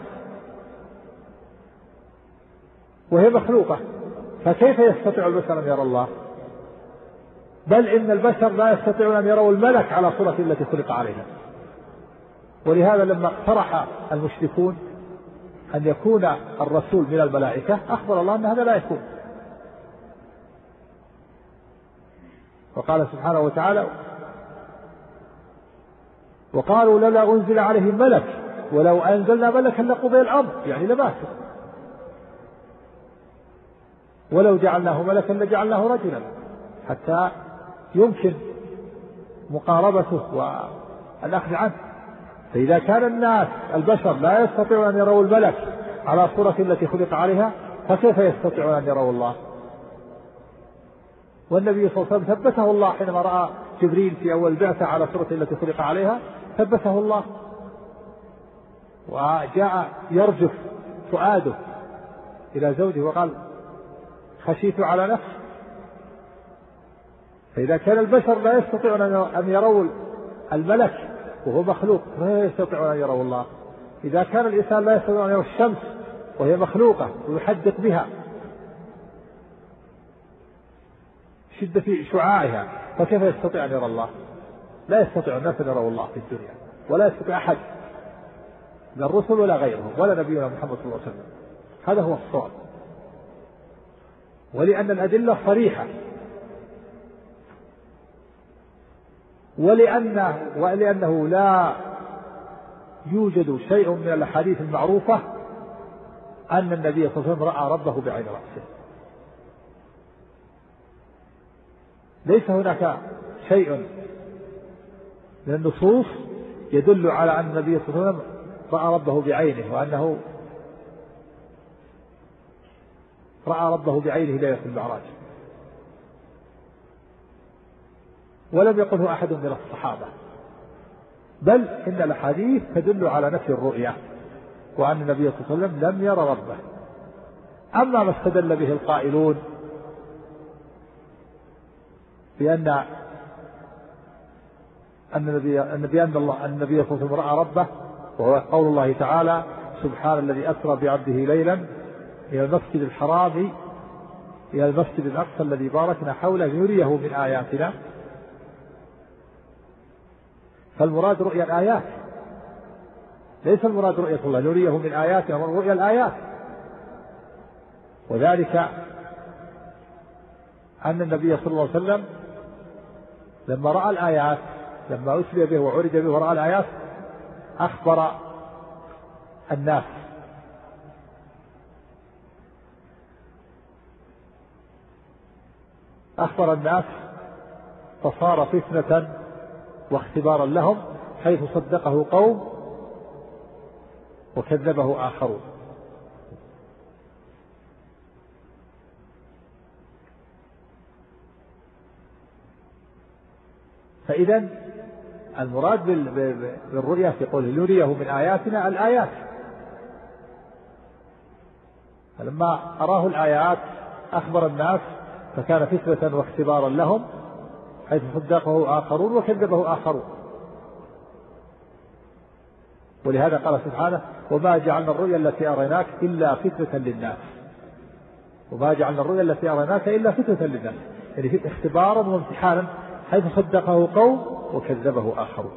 وهي مخلوقة، فكيف يستطيع البشر أن يرى الله؟ بل إن البشر لا يستطيعون أن يروا الملك على صورة التي خلق عليها. ولهذا لما اقترح المشركون أن يكون الرسول من الملائكة أخبر الله أن هذا لا يكون، وقال سبحانه وتعالى وقالوا لولا أنزل عليه ملك ولو أنزلنا ملكا لقضي الأمر، يعني لباسه، ولو جعلناه ملكا لجعلناه رجلا حتى يمكن مقاربته والأخذ عنه. فإذا كان الناس البشر لا يستطيعون أن يروا الملك على صورة التي خلق عليها فكيف يستطيعون أن يروا الله؟ والنبي صلى الله عليه وسلم ثبته الله حينما رأى جبريل في أول بعثة على صورة التي خلق عليها، ثبته الله وجاء يرجف فؤاده إلى زوجه وقال خشيت على نفسي. فإذا كان البشر لا يستطيعون أن يروا الملك وهو مخلوق لا يستطيعون أن يروا الله، إذا كان الإنسان لا يستطيع أن يرى الشمس وهي مخلوقة ويحدق بها شدة شعاعها فكيف يستطيع أن يرى الله؟ لا يستطيع الناس أن يروا الله في الدنيا، ولا يستطيع أحد لا الرسل ولا غيرهم ولا نبينا محمد صلى الله عليه وسلم. هذا هو الصواب. ولأن الأدلة صريحة، ولأنه, ولأنه لا يوجد شيء من الأحاديث المعروفة أن النبي صلى الله عليه وسلم رأى ربه بعين رأسه، ليس هناك شيء من النصوص يدل على أن النبي صلى الله عليه وسلم رأى ربه بعينه، وأنه رأى ربه بعينه ليلة المعراج، ولم يقله أحد من الصحابة، بل إن الأحاديث تدل على نفي الرؤية وأن النبي صلى الله عليه وسلم لم يرى ربه. أما ما استدل به القائلون بأن النبي النبي أن الله النبي صلى الله عليه وسلم رأى ربه، وهو قول الله تعالى سبحان الذي أسرى بعبده ليلا إلى المسجد الحرام إلى المسجد الأقصى الذي باركنا حوله لنريه من آياتنا، فالمراد رؤيا الآيات ليس المراد رؤية الله، نريه من آياتنا من رؤيا الآيات. وذلك أن النبي صلى الله عليه وسلم لما رأى الآيات، لما أسري به وعرج به ورأى الآيات، أخبر الناس أخبر الناس فصار فتنة واختبارا لهم، حيث صدقه قوم وكذبه آخرون. فإذا المراد بالرؤيا في قوله نريه من آياتنا الآيات، فلما أراه الآيات أخبر الناس فكان فتنة واختبارا لهم، حيث صدقه آخرون وكذبه آخرون. ولهذا قال سبحانه وما جعلنا الرؤيا التي أريناك إلا فتنة للناس، وما جعلنا الرؤيا التي أريناك إلا فتنة للناس، يعني في اختبارا وامتحانا، حيث صدقه قوم وكذبه آخرون.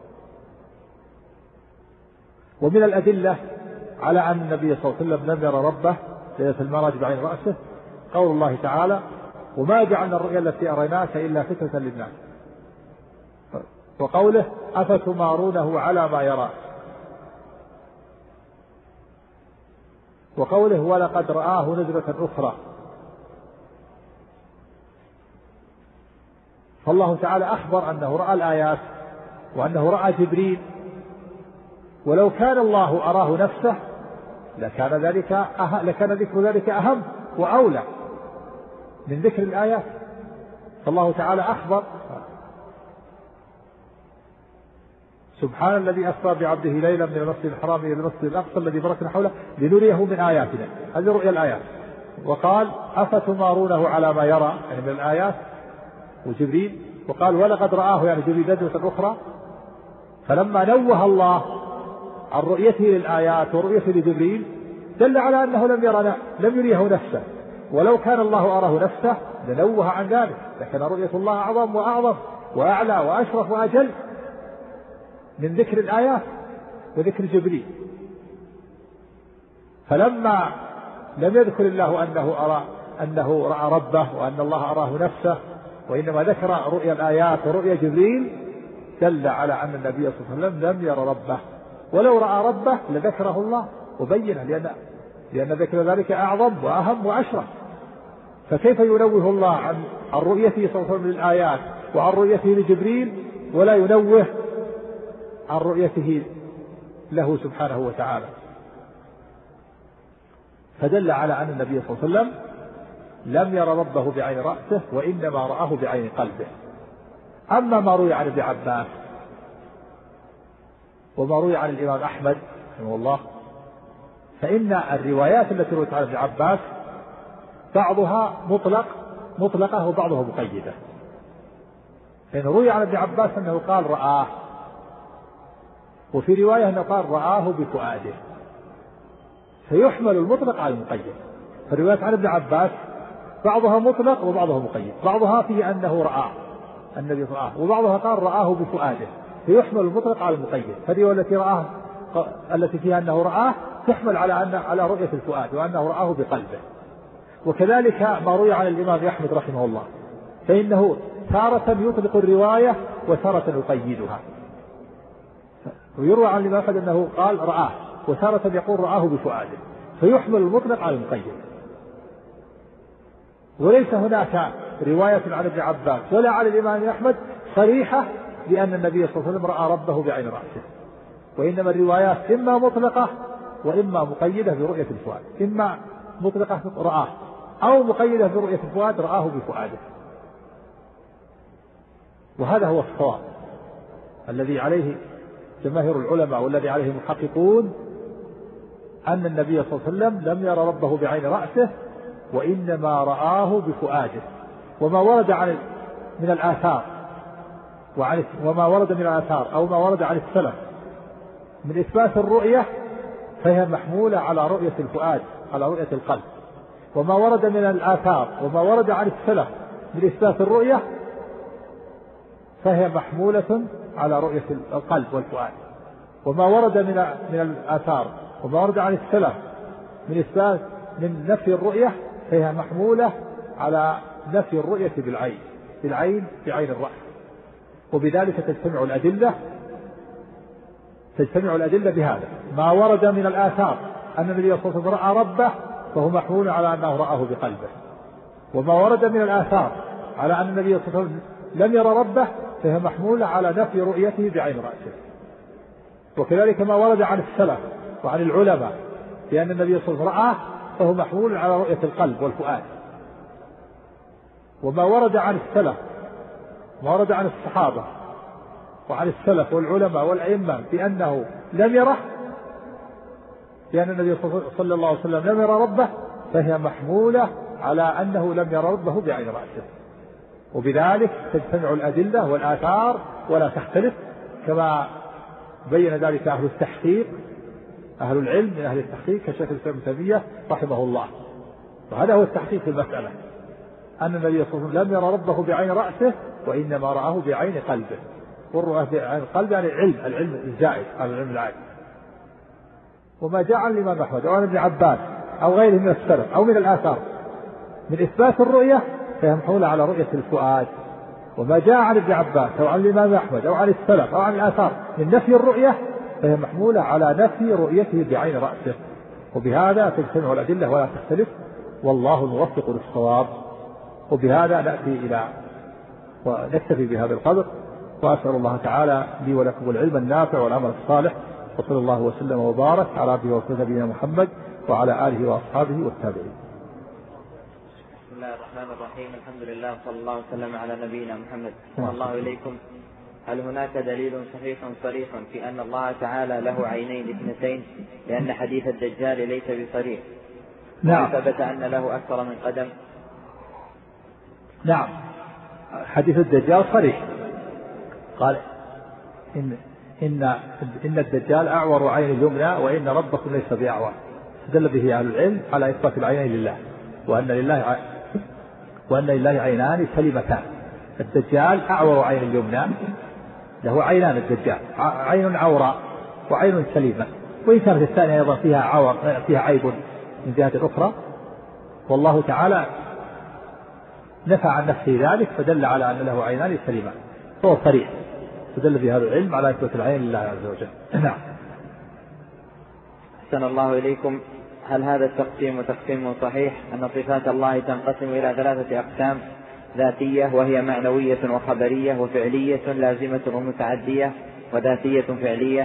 ومن الأدلة على أن النبي صلى الله عليه وسلم لم يرى ربه ليلة المعراج بعين رأسه قول الله تعالى وما جعلنا الرؤيا التي أريناك إلا فتنة للناس، وقوله أفتمارونه على ما يرى، وقوله ولقد رآه نزلة أخرى. فالله تعالى أخبر أنه رأى الآيات وأنه رأى جبريل، ولو كان الله أراه نفسه لكان ذلك أه... لكان ذكر ذلك أهم وأولى من ذكر الآيات. فالله تعالى أخبر سبحان الذي أسرى بعبده ليلا من المسجد الحرام إلى المسجد الأقصى الذي باركنا حوله لنريه من آياتنا، هذه رؤيا الآيات. وقال أفتمارونه على ما يرى، يعني من الآيات وجبريل. وقال ولقد رآه، يعني جبريل نزلة أخرى. فلما نوه الله عن رؤيته للآيات ورؤيته لجبريل دل على أنه لم يرى لم يريه نفسه، ولو كان الله أراه نفسه لنوه عن ذلك، لكن رؤية الله أعظم وأعظم وأعلى وأشرف وأجل من ذكر الآيات وذكر جبريل. فلما لم يذكر الله أنه أرى أنه رأى ربه وأن الله أراه نفسه، وإنما ذكر رؤيا الآيات ورؤيا جبريل، دل على أن النبي صلى الله عليه وسلم لم يرى ربه، ولو رأى ربه لذكره الله وبينه، لأن لأن ذكر ذلك أعظم وأهم وأشرف. فكيف ينوه الله عن عن رؤيته صلى الله عليه وسلم للآيات وعن رؤيته لجبريل ولا ينوه عن رؤيته له سبحانه وتعالى؟ فدل على أن النبي صلى الله عليه وسلم لم ير ربه بعين رأسه، وإنما رآه بعين قلبه. أما ما روي عن ابن عباس وما روي عن الإمام أحمد رحمه الله، فإن الروايات التي رويت عن ابن عباس بعضها مطلق مطلقة وبعضها مقيدة. فإن روي عن ابن عباس أنه قال رآه، وفي رواية أنه قال رآه بفؤاده، فيحمل المطلق على المقيد. فالروايات عن ابن عباس بعضها مطلق وبعضها مقيد، بعضها فيه أنه رآه النبي رآه، وبعضها قال رآه بفؤاده، فيحمل المطلق على المقيد. فالرواية التي رآه التي فيها أنه رآه تحمل على أن على رؤية الفؤاد وأنه رآه بقلبه. وكذلك ما روي عن الإمام أحمد رحمه الله، فإنه تارة يطلق الرواية وتارة يقيدها. ويروى عن الإمام أحمد أنه قال رآه، وتارة يقول رآه بفؤاده، فيحمل المطلق على المقيد. وليس هناك رواية عن ابن عباس ولا عن الإمام أحمد صريحة بأن النبي صلى الله عليه وسلم رأى ربه بعين رأسه، وإنما الروايات إما مطلقة وإما مقيدة برؤية الفؤاد، إما مطلقة رآه أو مقيدة برؤية الفؤاد رآه بفؤاده. وهذا هو الصواب الذي عليه جماهير العلماء والذي عليه المحققون، أن النبي صلى الله عليه وسلم لم يرى ربه بعين رأسه، وإنما رآه بفؤاده. وما ورد عن من الآثار وعن وما ورد من الآثار أو ما ورد عن السلف من إثبات الرؤية فهي محمولة على رؤية الفؤاد، على رؤية القلب. وما ورد من الآثار وما ورد عن السلف من إثبات الرؤية فهي محمولة على رؤية القلب والفؤاد. وما ورد من من الآثار وما ورد عن السلف من إثبات من نفي الرؤية فهي محمولة على نفي الرؤية بالعين بالعين بعين الرأس. وبذلك تجتمع الأدلة تجتمع الأدلة بهذا. ما ورد من الآثار أن النبي صلى الله عليه وسلم رأى ربه فهو محمول على أنه رآه بقلبه. وما ورد من الآثار على أن النبي صلى الله عليه وسلم لم يرى ربه فهي محمولة على نفي رؤيته بعين رأسه. وكذلك ما ورد عن السلف وعن العلماء بأن النبي صلى الله عليه وسلم رآه فهو محمول على رؤية القلب والفؤاد. وما ورد عن السلف ما ورد عن الصحابة وعن السلف والعلماء والأئمة بأنه لم يره بأن النبي صلى الله عليه وسلم لم يرى ربه فهي محمولة على أنه لم يرى ربه بعين رأسه. وبذلك تجتمع الأدلة والآثار ولا تختلف، كما بين ذلك أهل التحقيق أهل العلم من أهل التحقيق كشيخ الإسلام ابن تيمية رحمه الله. وهذا هو التحقيق في المسألة، أن النبي صلى الله عليه وسلم لم يرى ربه بعين رأسه وإنما رآه بعين قلبه. والرؤية بعين القلب يعني العلم العلم الزائد على العلم العادي. وما جاء عن الإمام أحمد أو عن ابن عباس أو غيره من السلف أو من الآثار من إثبات الرؤية فهي محمولة على رؤية الفؤاد. وما جاء عن ابن عباس أو عن الإمام أحمد أو عن السلف أو عن الآثار من نفي الرؤية فهي محمولة على نفي رؤيته بعين رأسه. وبهذا تجتمع الأدلة ولا تختلف، والله الموفق للصواب. وبهذا نأتي إلى ونكتفي بهذا القدر، وأسأل الله تعالى لي ولكم العلم النافع والعمل الصالح، وصلى الله وسلم وبارك على عبده ورسوله نبينا محمد وعلى آله وأصحابه والتابعين. بسم الله الرحمن الرحيم. الحمد لله صلى الله وسلم على نبينا محمد. صلى الله إليكم. هل هناك دليل صحيح صريح في أن الله تعالى له عينين اثنتين، لأن حديث الدجال ليس بصريح؟ نعم. ثبت أن له أكثر من قدم؟ نعم، حديث الدجال صريح، قال إن إن إن الدجال أعور عين اليمنى وإن ربكم ليس بأعور. استدل به أهل العلم على إثبات العينين لله، وأن لله وأن لله عينان سليمتان. الدجال أعور عين اليمنى، له عينان الدجال، عين عوراء وعين سليمة، وإن كانت الثانية أيضا فيها عور فيها عيب من جهة أخرى. والله تعالى نفى عن نفسه ذلك فدل على أن له عينان سليمان، فهو صريح. فدل بهذا العلم على إثبات العين لله عز وجل. نعم. أحسن الله إليكم. هل هذا التقسيم تقسيم صحيح أن صفات الله تنقسم إلى ثلاثة أقسام: ذاتية وهي معنوية وخبرية، وفعلية لازمة ومتعدية، وذاتية فعلية؟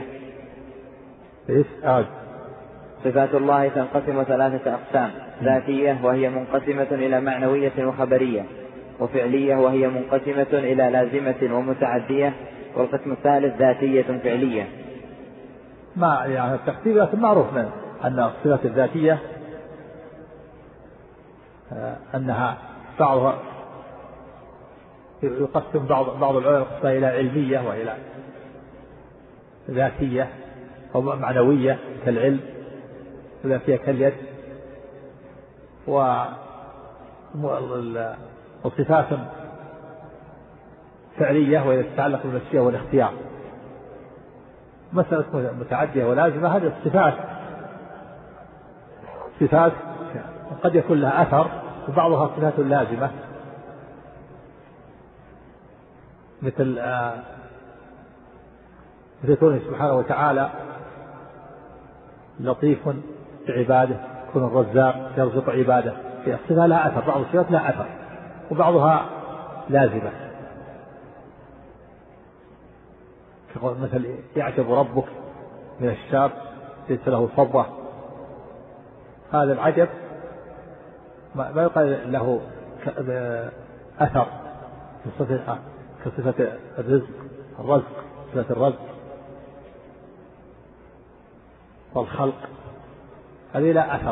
صفات الله تنقسم ثلاثة أقسام: ذاتية وهي منقسمة إلى معنوية وخبرية، وفعلية وهي منقسمة إلى لازمة ومتعدية، والقسم الثالث ذاتية فعلية. ما يعني التقسيم لكن معروف من أن الصفات الذاتية أنها بعضها يقسم بعض بعض العلماء إلى علمية وإلى ذاتية أو معنوية كالعلم وذاتية كاليد، وصفات فعلية وهي تتعلق بالمشيئة والاختيار. مسألة متعدية ولازمة هذه الصفات صفات قد يكون لها أثر، وبعضها صفات لازمة مثل مثل كونه سبحانه وتعالى لطيف بعباده، يكون الرزاق يرزق عباده، في الصفة لها أثر، بعض الصفات لها أثر وبعضها لازمة. مثل يعجب ربك من الشاب ليس له صبوة، هذا العجب ما يقال له أثر كصفة الرزق الرزق صفة الرزق والخلق، هذه لا أثر.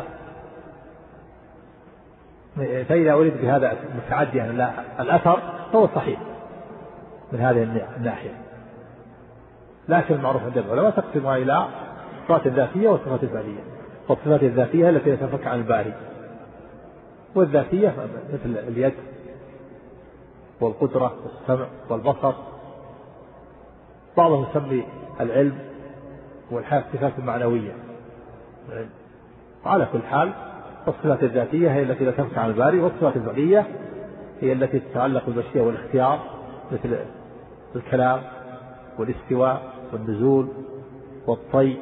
فإذا أريد بهذا متعدي يعني لا الأثر فهو صحيح من هذه الناحية. لكن المعروف عند العلماء تقسمها إلى صفات ذاتية وصفات فعلية. والصفات الذاتية التي تنفك عن الباري، والذاتية مثل اليد والقدرة والسمع والبصر. بعضهم يسمي العلم والحياة صفات معنوية. وعلى كل حال الصفات الذاتية هي التي لا تنفع عن الباري، والصفات الفعلية هي التي تتعلق بالمشيئة والاختيار، مثل الكلام والاستواء والنزول والطي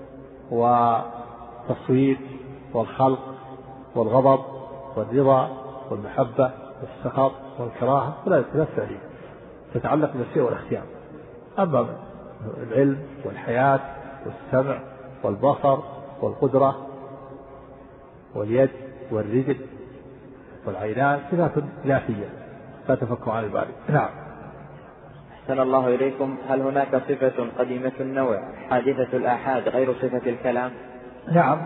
والتصوير والخلق والغضب والرضا والمحبة والسخط والكراهة، ولا صفات فعلية تتعلق بالمشيئة والاختيار. أما العلم والحياة والسمع والبصر والقدرة واليد والرجل والعينان صفات ذاتية لا تفك عن الباري. نعم. أحسن الله إليكم. هل هناك صفة قديمة النوع حادثة الآحاد غير صفة الكلام؟ نعم،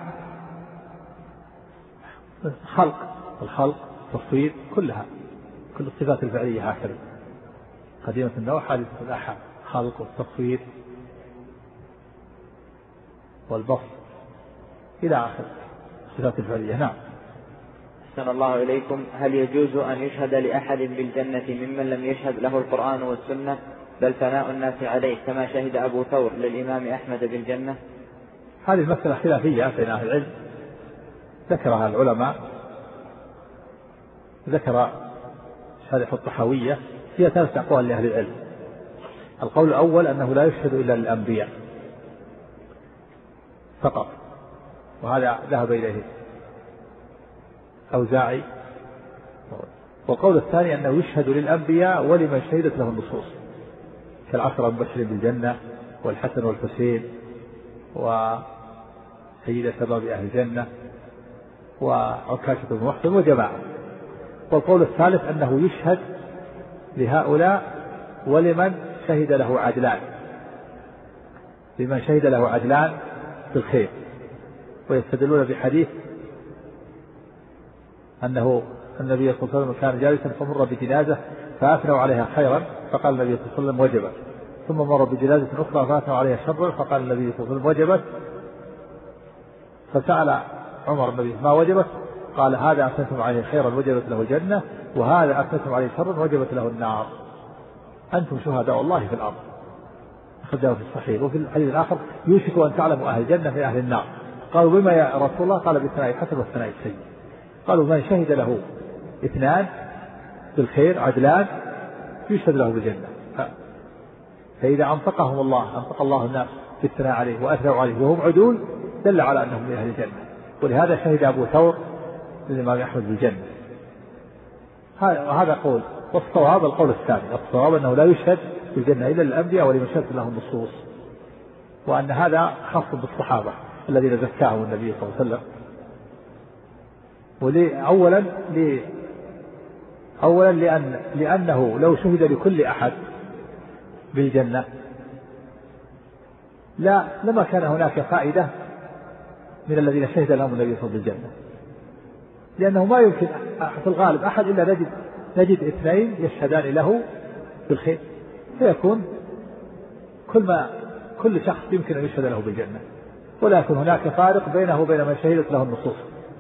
خلق الخلق تصوير كلها، كل الصفات الفعلية هكذا قديمة النوع حادثة الآحاد، خلق والتصوير والبصر إلى آخر الصفات الفعلية. نعم. أحسن الله إليكم. هل يجوز أن يشهد لأحد بالجنة ممن لم يشهد له القرآن والسنة بل ثناء الناس عليه كما شهد أبو ثور للإمام أحمد بالجنة؟ هذه المسألة خلافية بين أهل العلم، ذكرها العلماء، ذكر شارح الطحاوية فيها ثلاث أقوال لأهل العلم. القول الأول أنه لا يشهد إلا للأنبياء فقط، وهذا ذهب إليه أوزاعي. والقول الثاني أنه يشهد للأنبياء ولمن شهدت له النصوص كالعشرة المبشرين بالجنة والحسن والحسين وسيد شباب أهل الجنة وعكاشة بن محصن وجماعة. والقول الثالث أنه يشهد لهؤلاء ولمن شهد له عدلان، لمن شهد له عدلان بالخير. ويستدلون بحديث أنه النبي صلى الله عليه وسلم كان جالسا فمر بجنازة فأثنوا عليها خيرا فقال النبي صلى الله عليه وسلم وجبت، ثم مر بجنازة أخرى فأثنوا عليها شرا فقال النبي صلى الله عليه وسلم وجبت. فسأل عمر النبي ما وجبت؟ قال هذا أثنتم عليه خيرا وجبت له الجنة، وهذا أثنتم عليه شرا وجبت له النار، أنتم شهداء الله في الأرض. أخرجه في الصحيح. وفي الحديث الآخر يوشك أن تعلموا أهل الجنة في أهل النار. قالوا بما يا رسول الله؟ قال بالثناء الحسن والثناء السيء. قالوا من شهد له اثنان بالخير عدلان يشهد له بالجنة، فإذا أنطقهم الله أنطق الله الناس بالثناء عليه وأثنوا عليه وهم عدول دل على أنهم من أهل الجنة. ولهذا شهد أبو ثور للإمام أحمد بالجنة. هذا قول. والصواب القول الثاني، الصواب أنه لا يشهد بالجنة إلا للأنبياء ولمن شهد له النصوص، وأن هذا خاص بالصحابة الذين زكاهم النبي صلى الله عليه وسلم. ولي أولا لي أولا لأن لأنه لو شهد لكل أحد بالجنة لا لما كان هناك فائدة من الذين شهد لهم النبي صلى الله عليه وسلم بالجنة، لأنه ما يمكن في الغالب أحد إلا نجد نجد اثنين يشهدان له بالخير، فيكون كل ما كل شخص يمكن أن يشهد له بالجنة، ولا يكون هناك فارق بينه وبين من شهدت له النصوص.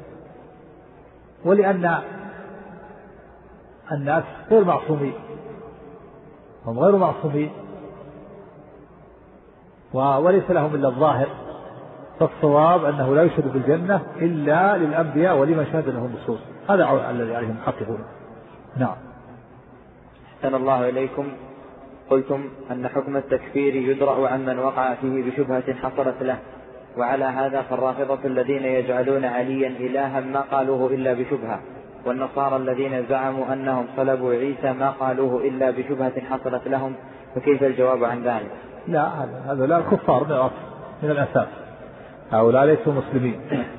ولأن الناس غير معصومين، هم غير معصومين وليس لهم إلا الظاهر، فالصواب أنه لا يشهد بالجنة إلا للأنبياء ولمن شهد له النصوص. هذا الذي عليهم محققون. نعم. أحسن الله إليكم. قلتم أن حكم التكفير يدرأ عمن وقع فيه بشبهة حصلت له، وعلى هذا فالرافضة الذين يجعلون عليا إلها ما قالوه إلا بشبهة، والنصارى الذين زعموا أنهم صلبوا عيسى ما قالوه إلا بشبهة حصلت لهم، فكيف الجواب عن ذلك؟ لا هذا هذا لا الكفار من الأصل من الأساس، هؤلاء ليسوا مسلمين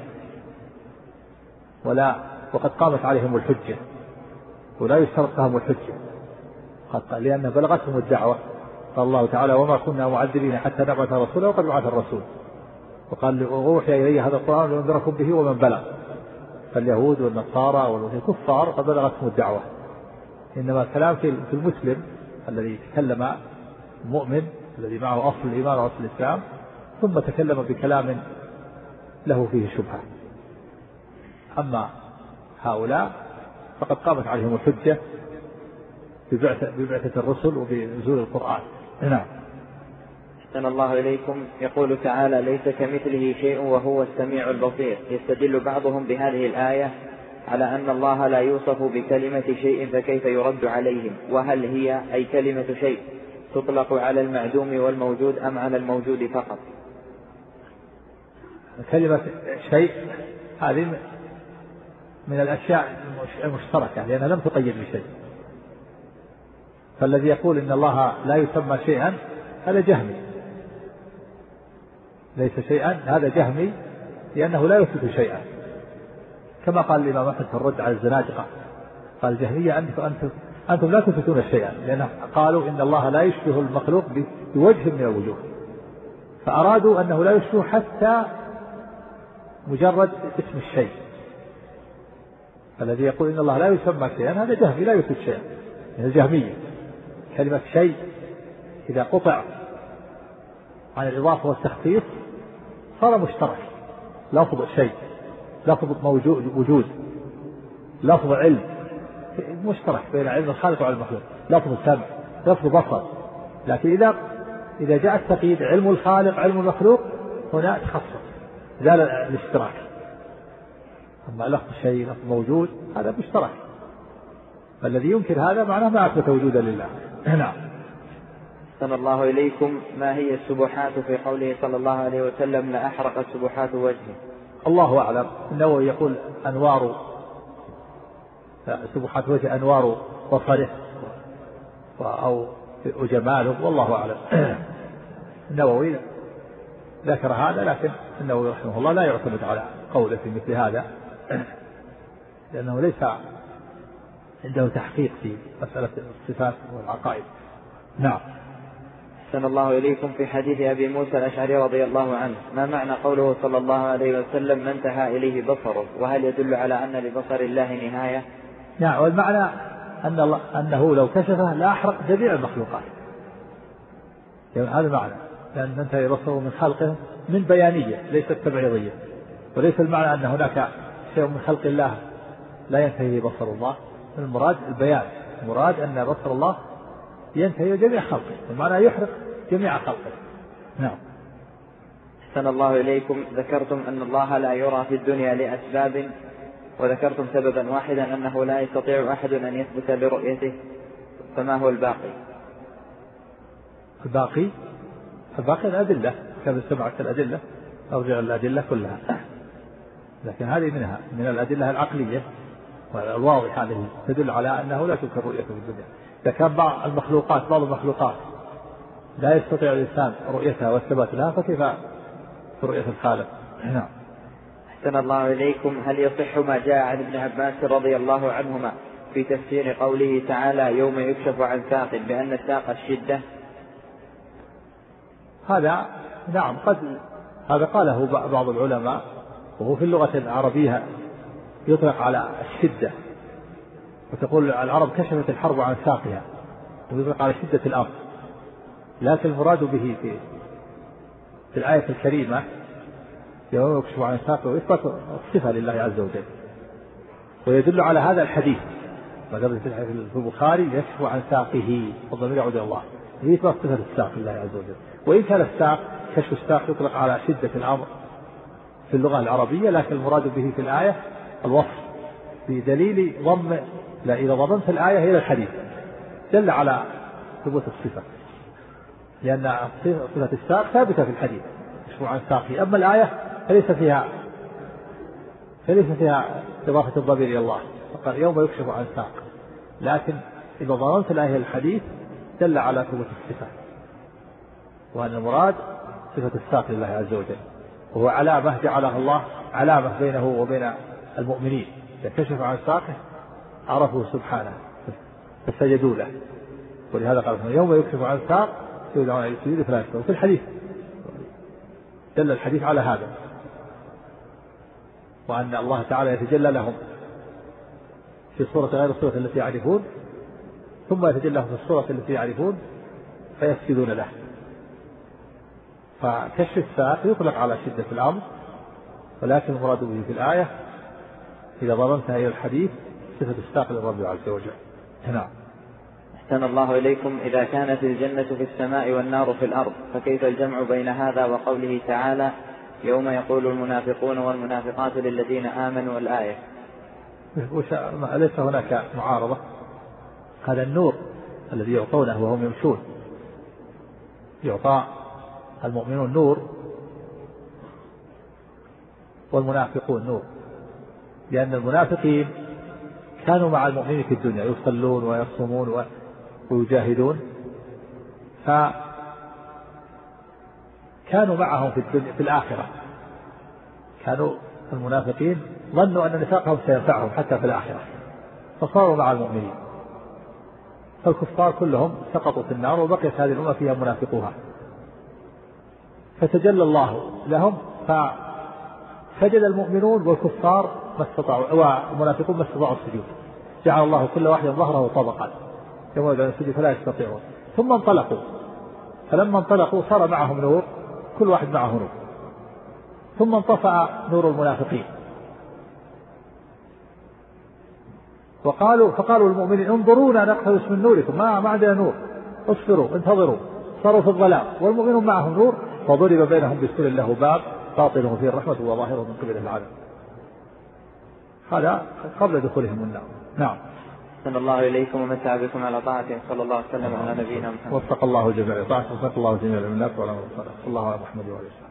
ولا وقد قامت عليهم الحجة ولا يشترط لهم الحجة لأن بلغتهم الدعوة. قال الله تعالى وما كنا معذبين حتى نبعث رسولا وقد بعث الرسول، وقال أوحي إلي هذا القرآن لأنذركم به ومن بلغ، فاليهود والنصارى والكفار قد بلغتهم الدعوة. إنما الكلام في المسلم الذي تكلم مؤمن الذي معه أصل الإيمان وأصل الإسلام ثم تكلم بكلام له فيه شبهة. أما هؤلاء فقد قامت عليهم الحجة ببعثة, ببعثة الرسل وبنزول القرآن. نعم. أحسن الله إليكم. يقول تعالى: ليس كمثله شيء وهو السميع البصير. يستدل بعضهم بهذه الآية على أن الله لا يوصف بكلمة شيء فكيف يرد عليهم؟ وهل هي أي كلمة شيء تطلق على المعدوم والموجود أم على الموجود فقط؟ كلمة شيء هذه من الأشياء المشتركة لأنها لم تقيد بشيء، فالذي يقول إن الله لا يسمى شيئا هذا جهمي، ليس شيئا هذا جهمي لأنه لا يثبت شيئا، كما قال الإمام أحمد في الرد على الزنادقة قال الجهمية أنتم, أنتم, أنتم لا تثبتون شيئا، لأن قالوا إن الله لا يشبه المخلوق بوجه من الوجوه، فأرادوا أنه لا يشبه حتى مجرد اسم الشيء. الذي يقول إن الله لا يسمى شيئا هذا جهمي لا يثبت شيئا من الجهمية. كلمة شيء إذا قطع عن الإضافة والتخصيص صار مشترك، لفظ شيء، لفظ موجود وجود، لفظ علم مشترك بين علم الخالق وعلم المخلوق، لفظ سمع، لفظ بصر. لكن إذا إذا جاء التقييد علم الخالق علم المخلوق هنا تخصص زال الاشتراك. أما لفظ شيء لفظ موجود هذا مشترك، فالذي ينكر هذا معناه ما أثبت وجودا لله. نعم. أحسن الله إليكم. ما هي السبحات في قوله صلى الله عليه وسلم: لأحرقت سبحات وجهه؟ الله أعلم. النووي يقول أنوار سبحات وجه أنوار بصره أو وجماله، والله أعلم. النووي ذكر هذا، لكن النووي رحمه الله لا يعتمد على قوله في مثل هذا لأنه ليس عنده تحقيق في مسألة الصفات والعقائد. نعم. أحسن الله إليكم. في حديث أبي موسى الأشعري رضي الله عنه ما معنى قوله صلى الله عليه وسلم: ما انتهى إليه بصره؟ وهل يدل على أن لبصر الله نهاية؟ نعم. والمعنى أن الله أنه لو كشفه لا أحرق جميع المخلوقات، يعني هذا معنى، لأن انتهى بصره من خلقه من بيانية ليست تبعيضية، وليس المعنى أن هناك شيء من خلق الله لا ينتهي بصر الله، المراد البيان، المراد أن بصر الله ينتهي جميع خلقه، والمعنى يحرق جميع خلقه. نعم. أحسن الله إليكم. ذكرتم أن الله لا يرى في الدنيا لأسباب، وذكرتم سببا واحدا أنه لا يستطيع أحد أن يثبت برؤيته، فما هو الباقي؟ الباقي الباقي الأدلة، كما سمعت الأدلة أرجع الأدلة كلها، لكن هذه منها من الأدلة العقلية والواضحة التي تدل على أنه لا تمكن رؤيته في الدنيا. إذا كان بعض المخلوقات بعض المخلوقات لا يستطيع الإنسان رؤيتها والثبات لها، فكيف في رؤية الخالق؟ نعم. أحسن الله إليكم. هل يصح ما جاء عن ابن عباس رضي الله عنهما في تفسير قوله تعالى: يوم يكشف عن ساق، بأن الساق الشدة؟ هذا نعم قد هذا قاله بعض العلماء، وهو في اللغة العربية يطلق على الشدة، وتقول العرب كشفت الحرب عن ساقها، ويطلق على شدة الأرض، لكن المراد به في في الآية الكريمة يوم يكشف عن ساقه وإثبات الصفة لله عز وجل، ويدل على هذا الحديث في البخاري: يكشف عن ساقه، والضمير يعود إلى الله، وإثبات صفة الساق لله عز وجل. وإن كان الساق كشف الساق يطلق على شدة الأمر في اللغة العربية، لكن المراد به في الآية الوصف بدليل ضم، لا إذا ضمنت الآية إلى الحديث دل على ثبوت الصفة، لأن صفة الساق ثابتة في الحديث يكشف عن ساقه. أما الآية فليس فيها فليس فيها إضافة الضمير إلى الله، فقال يوم يكشف عن ساق، لكن إذا ضمنت الآية إلى الحديث دل على ثبوت الصفة، وأن المراد صفة الساق لله عز وجل، وهو علامة جعلها الله علامة بينه وبين المؤمنين، إذا كشف عن ساقه عرفوا سبحانه فسجدوا له، ولهذا قال يوم يكشف عن ساق يدعون إلى السجود فلا يستطيعون. في الحديث دل الحديث على هذا، وأن الله تعالى يتجلى لهم في صورة غير الصورة التي يعرفون، ثم يتجلى لهم في الصورة التي يعرفون فيسجدون له. فكشف الساق يطلق على شدة الأمر، ولكن المراد به في الآية إذا ضمنتها إلى الحديث صفة الساق للرب عز وجل. نعم. أحسن الله إليكم. إذا كانت الجنة في السماء والنار في الأرض فكيف الجمع بين هذا وقوله تعالى يوم يقول المنافقون والمنافقات للذين آمنوا الآية؟ ليس هناك معارضة. هذا النور الذي يعطونه وهم يمشون، يعطى المؤمنون نور والمنافقون نور، لأن المنافقين كانوا مع المؤمنين في الدنيا يصلون ويصومون ويجاهدون، فكانوا معهم في الدنيا في الآخرة. كانوا المنافقين ظنوا أن نفاقهم سينفعهم حتى في الآخرة فصاروا مع المؤمنين، فالكفار كلهم سقطوا في النار وبقيت هذه الأمة فيها منافقوها، فتجلى الله لهم فسجد المؤمنون والكفار ما استطاعوا والمنافقون ما استطاعوا السجود، جعل الله كل واحد ظهره طبقا كما يدعون السجود فلا يستطيعون، ثم انطلقوا، فلما انطلقوا صار معهم نور، كل واحد معه نور، ثم انطفأ نور المنافقين، وقالوا فقالوا المؤمنين انظرونا نقتبس من نوركم، ما ما عندنا نور، اصبروا انتظروا، صاروا في الظلام والمؤمنون معهم نور، وضرب بينهم بسور له باب باطنه فيه الرحمة وظاهره من قبله العذاب. هذا قبل دخولهم النار. نعم. صلى الله إليكم ومتع بكم على طاعته صلى الله عليه وسلم على نبينا محمد. وفق الله جميع طاعته وفق الله جميع من الناس وعلى صلى الله على محمد وعلى آله.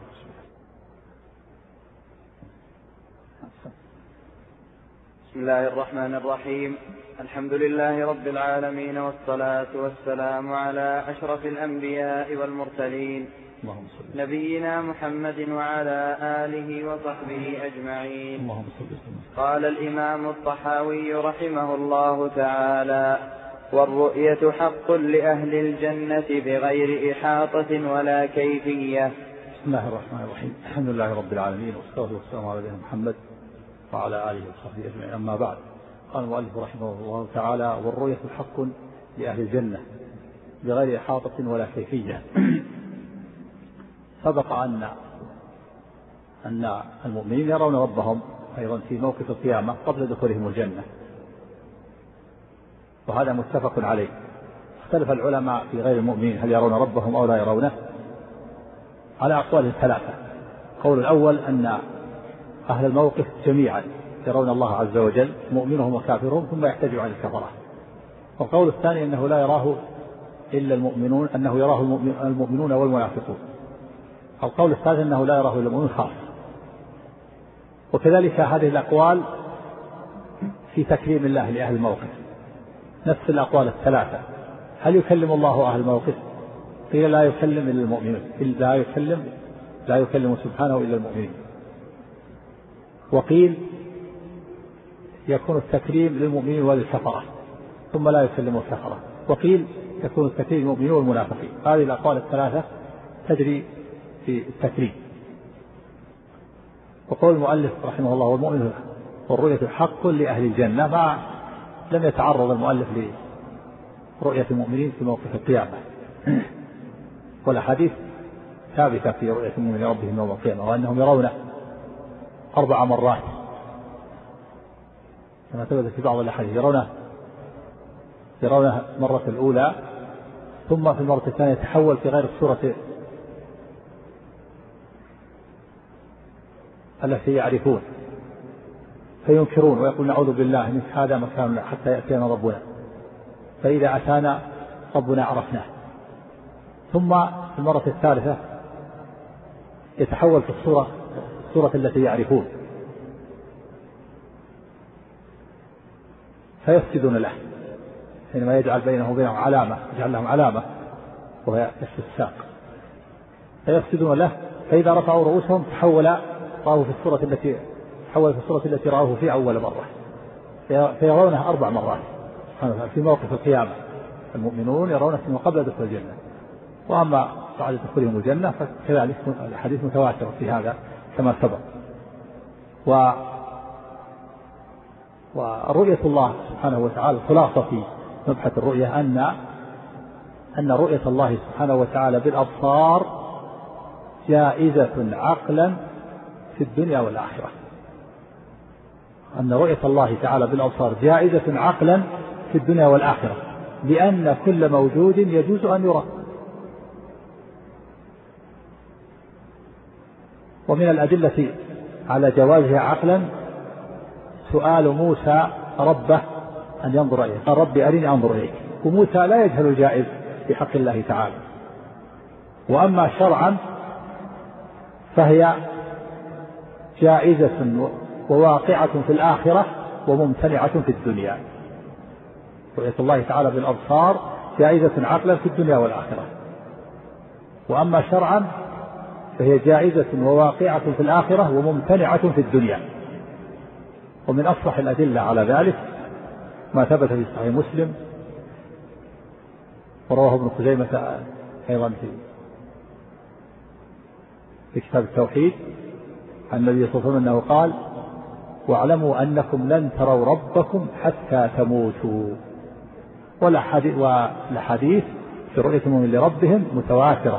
بسم الله الرحمن الرحيم. الحمد لله رب العالمين والصلاة والسلام على أشرف الأنبياء والمرسلين نبينا محمد وعلى آله وصحبه أجمعين. قال الإمام الطحاوي رحمه الله تعالى: والرؤية حق لأهل الجنة بغير إحاطة ولا كيفية. بسم الله الرحمن الرحيم. الحمد لله رب العالمين والصلاة والسلام على نبينا محمد وعلى آله وصحبه أجمعين. أما بعد، قال المؤلف رحمه الله تعالى: والرؤية حق لأهل الجنة بغير إحاطة ولا كيفية. سبق أن أن المؤمنين يرون ربهم أيضا في موقف القيامة قبل دخولهم الجنة، وهذا متفق عليه. اختلف العلماء في غير المؤمنين هل يرون ربهم أو لا يرونه على أقوال ثلاثة. قول الأول أن أهل الموقف جميعا يرون الله عز وجل مؤمنهم وكافرهم ثم يحتجوا عن الكفرة. والقول الثاني أنه لا يراه إلا المؤمنون، أنه يراه المؤمنون والمنافقون. القول الثالث أنه لا يراه إلا المؤمنون خاص. وكذلك هذه الأقوال في تكريم الله لأهل الموقف، نفس الأقوال الثلاثة. هل يكلم الله أهل الموقف؟ قيل لا يكلم إلا المؤمنين، لا يكلم لا يكلم سبحانه إلا المؤمنين. وقيل يكون التكريم للمؤمنين وللكفرة ثم لا يكلم الكفرة. وقيل يكون التكريم للمؤمنين والمنافقين. هذه الأقوال الثلاثة تجري في التكريم. وقول المؤلف رحمه الله: والمؤمن والرؤية حق لأهل الجنة، ما لم يتعرض المؤلف لرؤية المؤمنين في موقف القيامة، والأحاديث ثابتة في رؤية المؤمنين ربهم يوم القيامة، وأنهم يرونه أربع مرات كما ثبت في بعض الأحاديث، يرونه يرونه مرة الأولى، ثم في المرة الثانية يتحول في غير الصورة التي يعرفون فينكرون ويقول: نعوذ بالله من هذا مكاننا حتى يأتينا ربنا، فإذا أتانا ربنا عرفناه. ثم في المرة الثالثة يتحول في الصورة الصورة التي يعرفون فيسجدون له، حينما يجعل بينه وبينهم علامة، يجعل لهم علامة وهي كشف الساق، فيسجدون له، فإذا رفعوا رؤوسهم تحول رأوه في الصورة التي تحول في الصورة التي رأوه في أول مرة، فيرونه أربع مرات في موقف القيامة. المؤمنون يرونه فيما قبل دخول الجنة، وأما بعد دخولهم الجنة فكذلك الحديث متواتر في هذا كما سبق. و ورؤية الله سبحانه وتعالى، خلاصة في مبحث الرؤية أن أن رؤية الله سبحانه وتعالى بالأبصار جائزة عقلا في الدنيا والآخرة. أن رؤية الله تعالى بالأبصار جائزة عقلا في الدنيا والآخرة، لأن كل موجود يجوز أن يرى. ومن الأدلة على جوازها عقلا سؤال موسى ربه أن ينظر إليه، قال ربي أرني أنظر إليك، وموسى لا يجهل الجائز بحق الله تعالى. وأما شرعا فهي جائزة وواقعة في الآخرة وممتنعة في الدنيا. رؤية الله تعالى بالأبصار جائزة عقلا في الدنيا والآخرة، وأما شرعا فهي جائزة وواقعة في الآخرة وممتنعة في الدنيا. ومن أصح الأدلة على ذلك ما ثبت في صحيح مسلم ورواه ابن خزيمة أيضا في في كتاب التوحيد عن النبي صلى الله عليه وسلم أنه قال واعلموا أنكم لن تروا ربكم حتى تموتوا. والحديث في رؤية المؤمن لربهم متواترة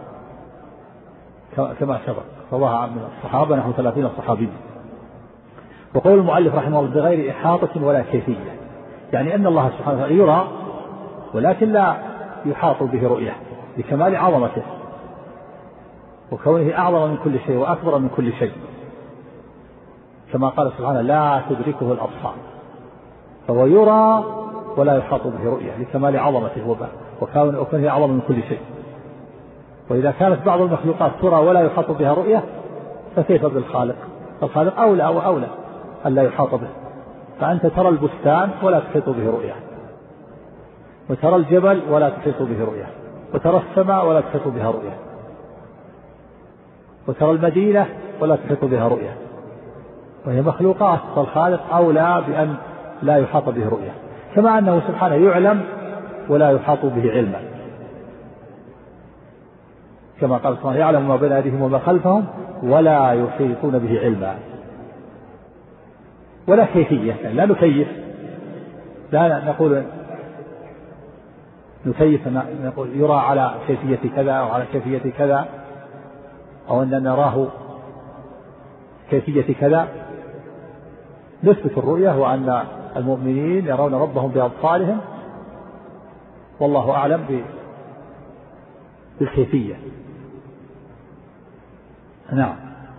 كما سبق، رواها من الصحابة نحو ثلاثين صحابي. وقول المؤلف رحمه الله بغير إحاطة ولا كيفية، يعني أن الله سبحانه وتعالى يرى ولكن لا يحاط به رؤية لكمال عظمته وكونه أعظم من كل شيء وأكبر من كل شيء، كما قال سبحانه لا تدركه الأبصار، فهو يرى ولا يحاط به رؤية لكمال عظمته وكونه أعظم من كل شيء. وإذا كانت بعض المخلوقات ترى ولا يحاط بها رؤية فكيف بالخالق؟ الخالق أولى وأولى أن لا يحاط به. فأنت ترى البستان ولا تحيط به رؤية، وترى الجبل ولا تحيط به رؤية، وترى السماء ولا تحيط بها رؤية، وترى المدينة ولا تحيط بها رؤية، وهي مخلوقات، فالخالق أولى بأن لا يحاط به رؤية، كما أنه سبحانه يعلم ولا يحاط به علما، كما قال سبحانه يعلم ما بين أيديهم وما خلفهم ولا يحيطون به علما. ولا كيفية، يعني لا نكيف، لا نقول نكيف نقول يرى على كيفية كذا أو على كيفية كذا أو أن نراه كيفية كذا. نثبت الرؤية وأن المؤمنين يرون ربهم بأبصارهم، والله أعلم بالكيفية. نعم.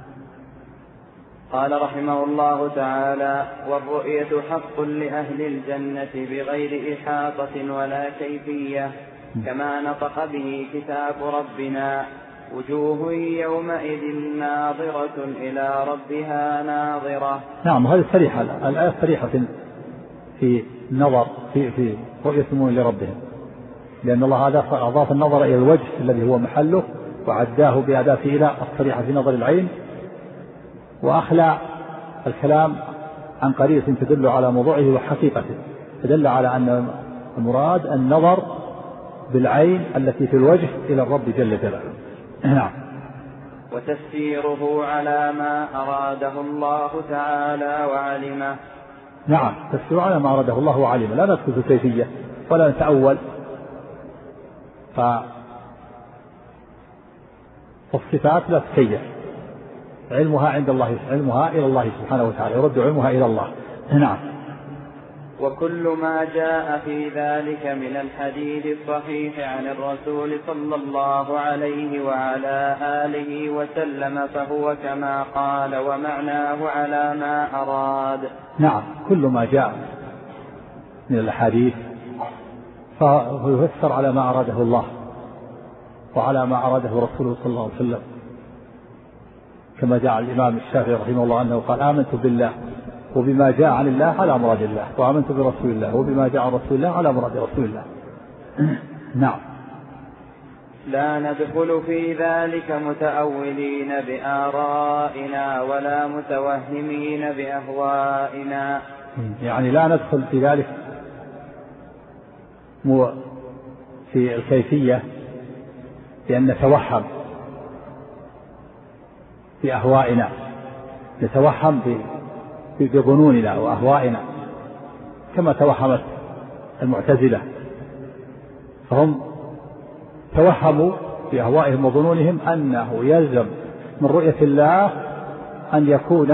قال رحمه الله تعالى والرؤية حق لأهل الجنة بغير إحاطة ولا كيفية، كما نطق به كتاب ربنا وجوه يومئذ ناظرة إلى ربها ناظرة. نعم، هذه صريحة، الآية صريحة في النظر في في رؤية المؤمن لربهم، لأن الله أضاف النظر إلى الوجه الذي هو محله وعداه بأداة إلى الصريحة في نظر العين، وأخلى الكلام عن قرينة تدل على موضوعه وحقيقته، تدل على أن المراد النظر بالعين التي في الوجه إلى الرب جل جلاله. نعم. وتفسيره على ما أراده الله تعالى وعلمه. نعم، تفسيره على ما أراده الله وعلمه، لا ندخل في كيفية ولا نتأول، فالصفات لا تكيف، علمها عند الله، علمها إلى الله سبحانه وتعالى، يرد علمها إلى الله. نعم. وكل ما جاء في ذلك من الحديث الصحيح عن الرسول صلى الله عليه وعلى آله وسلم فهو كما قال ومعناه على ما أراد. نعم، كل ما جاء من الحديث فهو يفسر على ما أراده الله وعلى ما أراده رسوله صلى الله عليه وسلم، كما جاء الإمام الشافعي رحمه الله أنه قال آمنت بالله وبما جاء عن الله على مراد الله، وآمنت برسول الله وبما جاء عن رسول الله على مراد رسول الله. نعم. لا ندخل في ذلك متأولين بآرائنا ولا متوهمين بأهوائنا، يعني لا ندخل في ذلك في الكيفية لأن نتوهم بأهوائنا، نتوهم بظنوننا وأهوائنا كما توهمت المعتزلة، فهم توهموا بأهوائهم وظنونهم أنه يلزم من رؤية الله أن يكون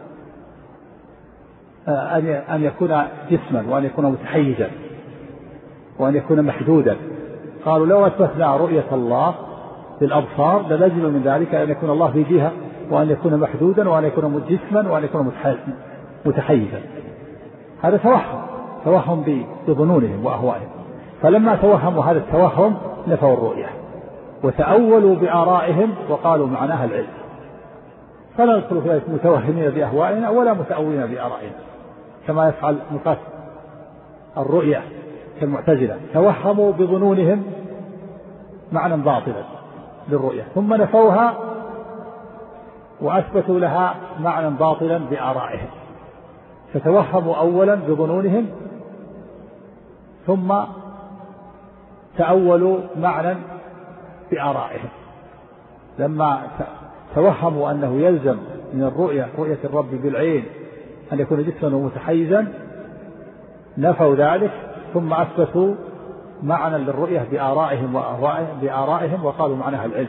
أن يكون جسما وأن يكون متحيزا، وأن يكون محدودا. قالوا لو أثبتنا رؤية الله بالأبصار للزم من ذلك أن يكون الله في جهة، وأن يكون محدودا، وأن يكون جسما، وأن يكون متحيزا. هذا توهم توهم بظنونهم وأهوائهم. فلما توهموا هذا التوهم نفوا الرؤية وتأولوا بآرائهم وقالوا معناها العلم. فلا ندخل في متوهمين بأهوائنا ولا متأولين بآرائنا كما يفعل نقاس الرؤية كالمعتزلة، توهموا بظنونهم معنى باطلا للرؤية ثم نفوها وأثبتوا لها معنى باطلا بآرائهم. فتوهموا أولا بظنونهم ثم تأولوا معنى بآرائهم. لما توهموا أنه يلزم من الرؤية رؤية الرب بالعين أن يكون جسما ومتحيزا نفوا ذلك ثم أثبتوا معنى للرؤية بآرائهم وأهوائهم بآرائهم وقالوا معناها العلم.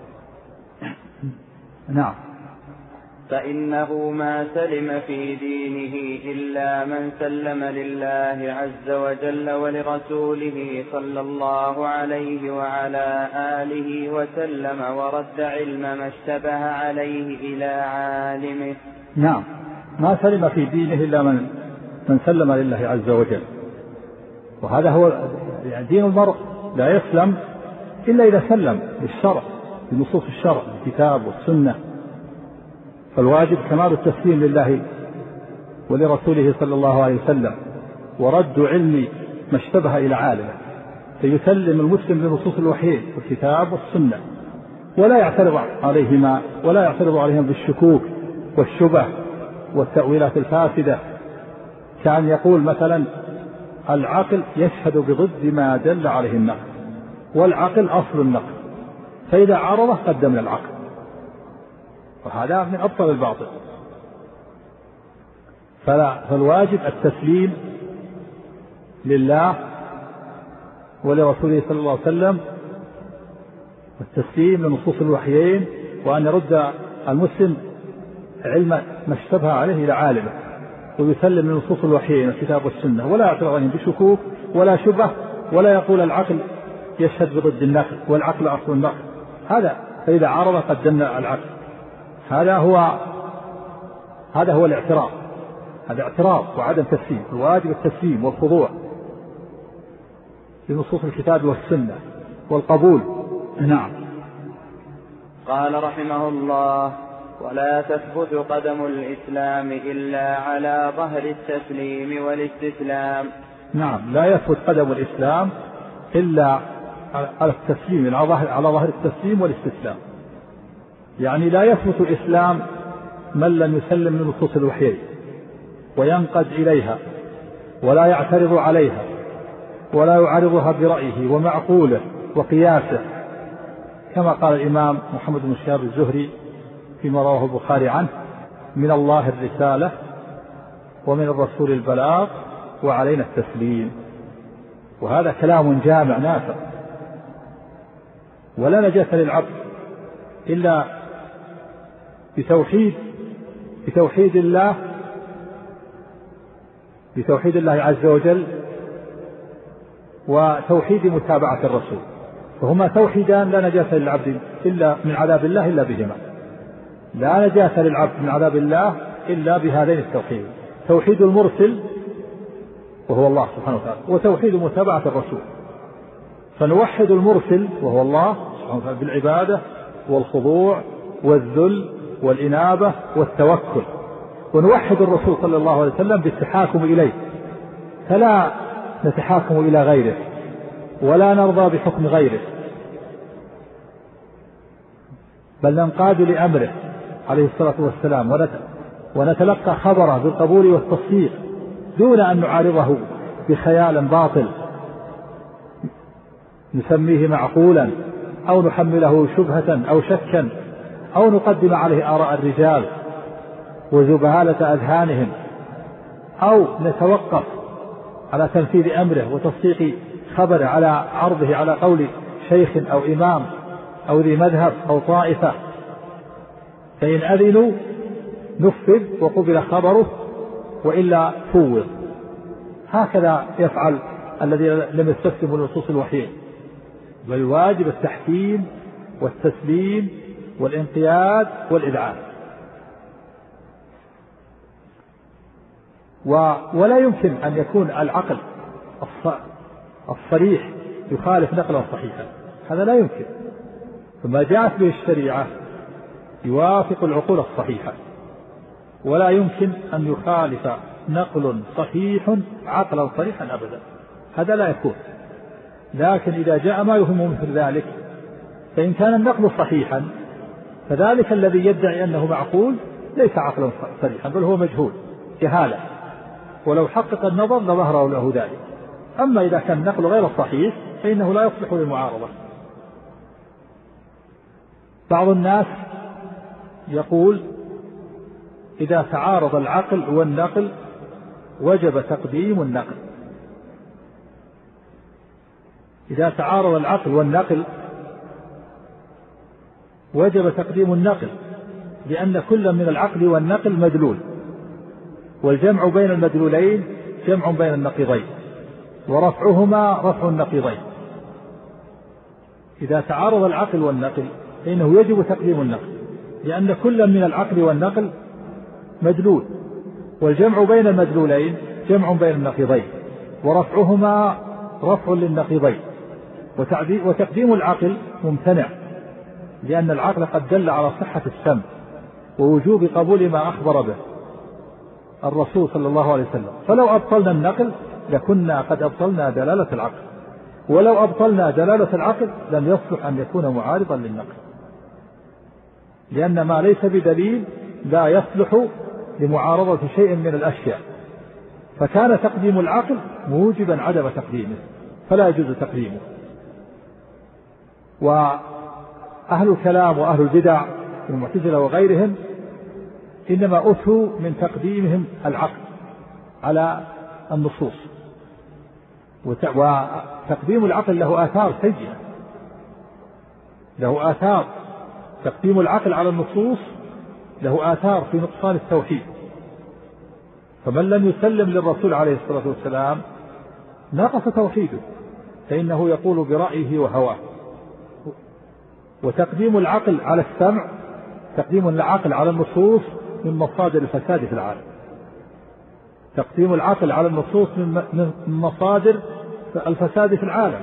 نعم. فإنه ما سلم في دينه إلا من سلم لله عز وجل ولرسوله صلى الله عليه وعلى آله وسلم ورد علم ما اشتبه عليه إلى عالمه. نعم، ما سلم في دينه إلا من من سلم لله عز وجل. وهذا هو يعني دين المرء لا يسلم إلا إذا سلم للشرع بنصوص الشرع الكتاب والسنة. فالواجب كمال التسليم لله ولرسوله صلى الله عليه وسلم ورد علم ما اشتبه إلى عالمه، فيسلم المسلم لنصوص الوحيين والكتاب والسنة ولا يعترض عليهما ولا يعترض عليهم بالشكوك والشبه والتأويلات الفاسدة، كأن يقول مثلا العقل يشهد بضد ما دل عليه النقل، والعقل أصل النقل، فإذا عرضه قدمنا العقل، وهذا من أبطل الباطل. فلا فالواجب التسليم لله ولرسوله صلى الله عليه وسلم والتسليم لنصوص الوحيين، وأن يرد المسلم علم ما اشتبه عليه إلى عالمه ويسلم لنصوص الوحيين والكتاب والسنة ولا يعترض عليهم بشكوك ولا شبه ولا يقول العقل يشهد بضد النقل والعقل أصل النقل. هذا فإذا عرض قدمنا العقل. هذا هو هذا هو الاعتراض، هذا اعتراض وعدم تسليم. الواجب التسليم والخضوع لنصوص الكتاب والسنة والقبول. نعم. قال رحمه الله: ولا تثبت قدم الإسلام إلا على ظهر التسليم والاستسلام. نعم، لا يثبت قدم الإسلام إلا على التسليم، على ظهر التسليم والاستسلام. يعني لا يثبت الإسلام من لم يسلم من نصوص الوحي وينقد إليها ولا يعترض عليها ولا يعارضها برأيه ومعقوله وقياسه، كما قال الإمام محمد بن شهاب الزهري فيما رواه البخاري عنه: من الله الرسالة ومن الرسول البلاغ وعلينا التسليم. وهذا كلام جامع نافع. ولا نجاة للعبد إلا بتوحيد بتوحيد الله بتوحيد الله عز وجل وتوحيد متابعة الرسول، فهما توحيدان لا نجاة للعبد إلا من عذاب الله إلا بهما. لا نجاة للعبد من عذاب الله إلا بهذين التوحيد: توحيد المرسل وهو الله سبحانه وتعالى، وتوحيد متابعة الرسول. فنوحد المرسل وهو الله سبحانه وتعالى بالعبادة والخضوع والذل والإنابة والتوكل، ونوحد الرسول صلى الله عليه وسلم بالتحاكم إليه، فلا نتحاكم إلى غيره ولا نرضى بحكم غيره، بل ننقاد لأمره عليه الصلاة والسلام ونتلقى خبره بالقبول والتصديق دون أن نعارضه بخيال باطل نسميه معقولا أو نحمله شبهة أو شكا أو نقدم عليه آراء الرجال وزبهالة أذهانهم، أو نتوقف على تنفيذ أمره وتصديق خبره على عرضه على قول شيخ أو إمام أو ذي مذهب أو طائفة، فإن أذنوا نفذ وقبل خبره وإلا فوض. هكذا يفعل الذين لم يستسلموا لنصوص الوحي، بل الواجب التحكيم والتسليم والانقياد والإذعان. ولا يمكن أن يكون العقل الصريح يخالف نقلا صحيحا، هذا لا يمكن. فما جاءت به الشريعة يوافق العقول الصحيحة، ولا يمكن أن يخالف نقل صحيح عقلا صريحا أبدا، هذا لا يكون. لكن إذا جاء ما يهم مثل ذلك، فإن كان النقل صحيحا فذلك الذي يدعي أنه معقول ليس عقلا صريحا، بل هو مجهول جهالة، ولو حقق النظر لظهر له ذلك. أما إذا كان النقل غير صحيح فإنه لا يصلح للمعارضة. بعض الناس يقول إذا تعارض العقل والنقل وجب تقديم النقل. إذا تعارض العقل والنقل وجب تقديم النقل، لأن كل من العقل والنقل مدلول، والجمع بين المدلولين جمع بين النقيضين، ورفعهما رفع النقيضين. إذا تعارض العقل والنقل فإنه يجب تقديم النقل، لأن كل من العقل والنقل مدلول، والجمع بين المدلولين جمع بين النقيضين، ورفعهما رفع للنقيضين. وتقديم العقل ممتنع، لأن العقل قد دل على صحة السمع ووجوب قبول ما أخبر به الرسول صلى الله عليه وسلم. فلو أبطلنا النقل لكنا قد أبطلنا دلالة العقل، ولو أبطلنا دلالة العقل لم يصلح أن يكون معارضا للنقل، لأن ما ليس بدليل لا يصلح لمعارضة شيء من الأشياء. فكان تقديم العقل موجبا عدم تقديمه، فلا يجوز تقديمه. وأهل الكلام وأهل البدع المعتزلة وغيرهم إنما أتوا من تقديمهم العقل على النصوص، وتقديم العقل له آثار سيئة، له آثار. تقديم العقل على النصوص له آثار في نقصان التوحيد. فمن لم يسلم للرسول عليه الصلاة والسلام نقص توحيده، فإنه يقول برأيه وهواه. وتقديم العقل على السمع، تقديم العقل على النصوص من مصادر الفساد في العالم. تقديم العقل على النصوص من مصادر الفساد في العالم،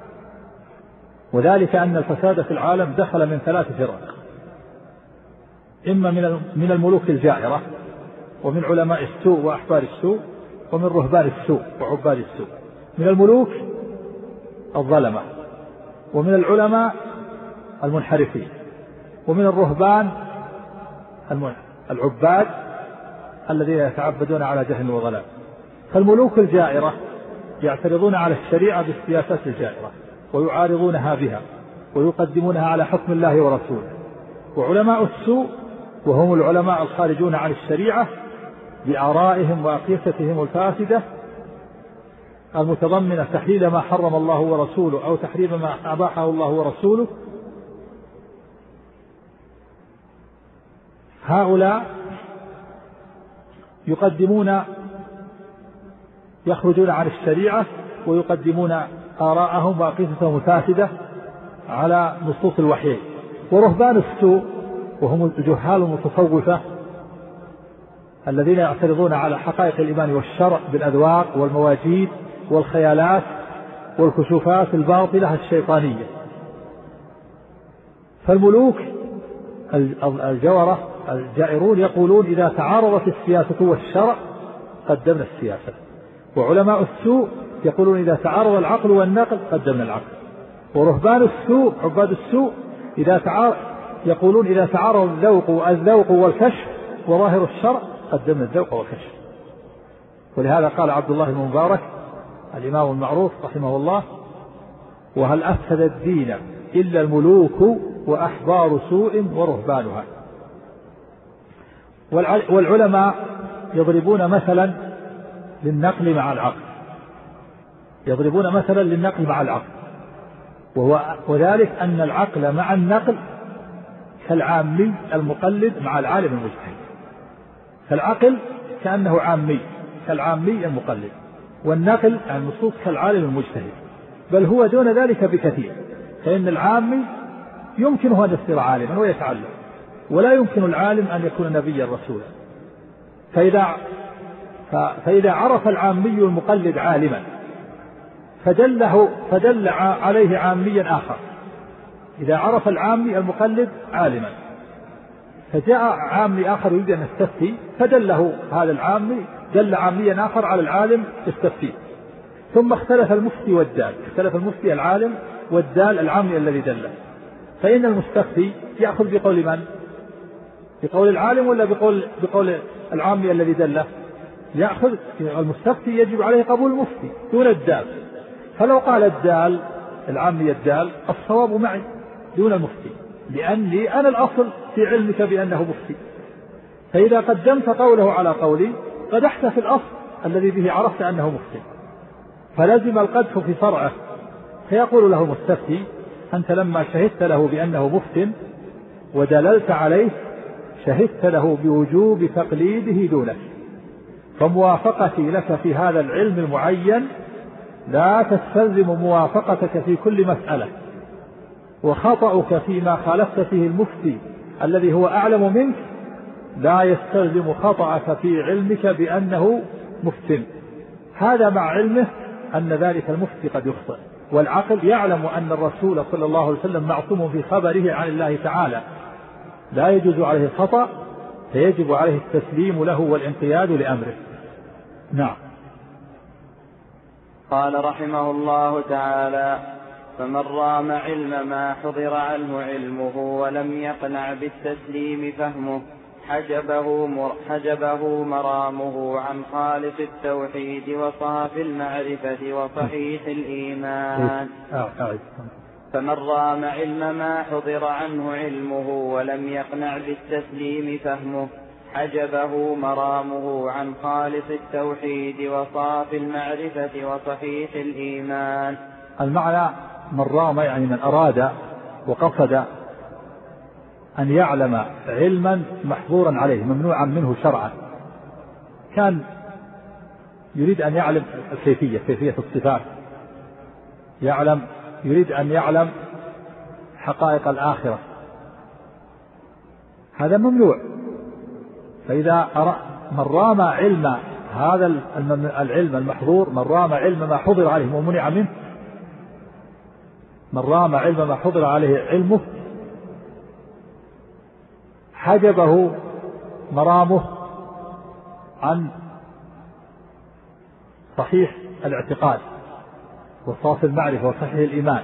وذلك أن الفساد في العالم دخل من ثلاث فرق: إما من الملوك الجائرة، ومن علماء السوء وأحبار السوء، ومن رهبان السوء وعباد السوء. من الملوك الظلمة، ومن العلماء المنحرفين، ومن الرهبان العباد الذين يتعبدون على جهل وضلال. فالملوك الجائرة يعترضون على الشريعة بالسياسات الجائرة ويعارضونها بها ويقدمونها على حكم الله ورسوله. وعلماء السوء وهم العلماء الخارجون عن الشريعة بآرائهم وأقيستهم الفاسدة المتضمنة تحليل ما حرم الله ورسوله أو تحريم ما أباحه الله ورسوله، هؤلاء يقدمون يخرجون عن الشريعة ويقدمون آراءهم وأقيستهم الفاسدة على نصوص الوحي. ورهبان السوء وهم الجهال المتصوفة الذين يعترضون على حقائق الإيمان والشرع بالأذواق والمواجيد والخيالات والكشوفات الباطلة الشيطانية. فالملوك الجورة الجائرون يقولون إذا تعارضت السياسة والشرع قدمنا السياسة، وعلماء السوء يقولون إذا تعارض العقل والنقل قدمنا العقل. ورهبان السوء عباد السوء إذا تعارض يقولون إذا تعارض الذوق والذوق والكشف وظاهر الشرع قدمنا الذوق والكشف. ولهذا قال عبد الله بن مبارك الإمام المعروف رحمه الله: وهل أفسد الدين إلا الملوك وأحبار سوء ورهبانها. والعلماء يضربون مثلا للنقل مع العقل، يضربون مثلا للنقل مع العقل، وهو وذلك أن العقل مع النقل كالعامي المقلد مع العالم المجتهد. فالعقل كأنه عامي كالعامي المقلد، والنقل عن النصوص كالعالم المجتهد، بل هو دون ذلك بكثير، فإن العامي يمكنه أن يصير عالما ويتعلم، ولا يمكن العالم أن يكون نبيا رسولا. فإذا, فإذا عرف العامي المقلد عالما فدله فدل عليه عاميا آخر، إذا عرف العامي المقلد عالما فجاء عامي آخر يريد أن يستفتي فدله هذا العامي دل عاميا آخر على العالم يستفتي، ثم اختلف المفتي والدال، اختلف المفتي العالم والدال العامي الذي دله، فإن المستفتي يأخذ بقول من؟ بقول العالم ولا بقول, بقول العامي الذي دله؟ يأخذ المستفتي، يجب عليه قبول المفتي دون الدال. فلو قال الدال العامي الدال الصواب معي دون المفتي، لأني أنا الأصل في علمك بأنه مفتي، فإذا قدمت قوله على قولي قدحت في الأصل الذي به عرفت أنه مفتي، فلازم القدح في فرعه. فيقول له المستفتي أنت لما شهدت له بأنه مفت ودللت عليه شهدت له بوجوب تقليده دونك، فموافقتي لك في هذا العلم المعين لا تستلزم موافقتك في كل مسألة، وخطأك فيما خالفت فيه المفتي الذي هو أعلم منك لا يستلزم خطأك في علمك بأنه مفت، هذا مع علمه أن ذلك المفتي قد يخطئ، والعقل يعلم أن الرسول صلى الله عليه وسلم معصوم في خبره عن الله تعالى لا يجوز عليه الخطأ، فيجب عليه التسليم له والانقياد لأمره. نعم. قال رحمه الله تعالى: فمن رام علم ما حضر عنه علمه ولم يقنع بالتسليم فهمه حجبه, مر حجبه مرامه عن خالص التوحيد وصافي المعرفة وصحيح الإيمان. فمن رام علم ما حضر عنه علمه ولم يقنع بالتسليم فهمه حجبه مرامه عن خالص التوحيد وصافي المعرفة وصحيح الإيمان. المعنى من رام يعني من أراد وقصد أن يعلم علما محظورا عليه ممنوعا منه شرعا، كان يريد أن يعلم الكيفية كيفية الصفات، يعلم يريد أن يعلم حقائق الآخرة، هذا ممنوع. فإذا من رام علم هذا العلم المحظور، من رام علم ما حضر عليه ومنع منه، من رام علم ما حضر عليه علمه حجبه مرامه عن صحيح الاعتقاد وصافي المعرفة وصحيح الإيمان.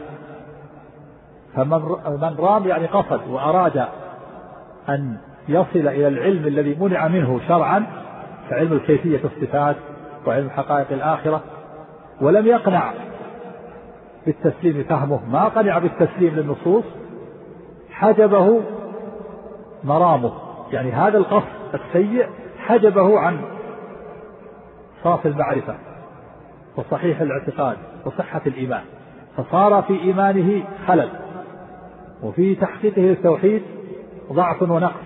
فمن رام يعني قصد وأراد أن يصل إلى العلم الذي منع منه شرعا كعلم الكيفية الصفات وعلم حقائق الآخرة، ولم يقنع بالتسليم فهمه، ما قنع بالتسليم للنصوص، حجبه مرامه، يعني هذا القصد السيء حجبه عن صافي المعرفة وصحيح الاعتقاد وصحة الإيمان، فصار في إيمانه خلل وفي تحقيقه للتوحيد ضعف ونقص،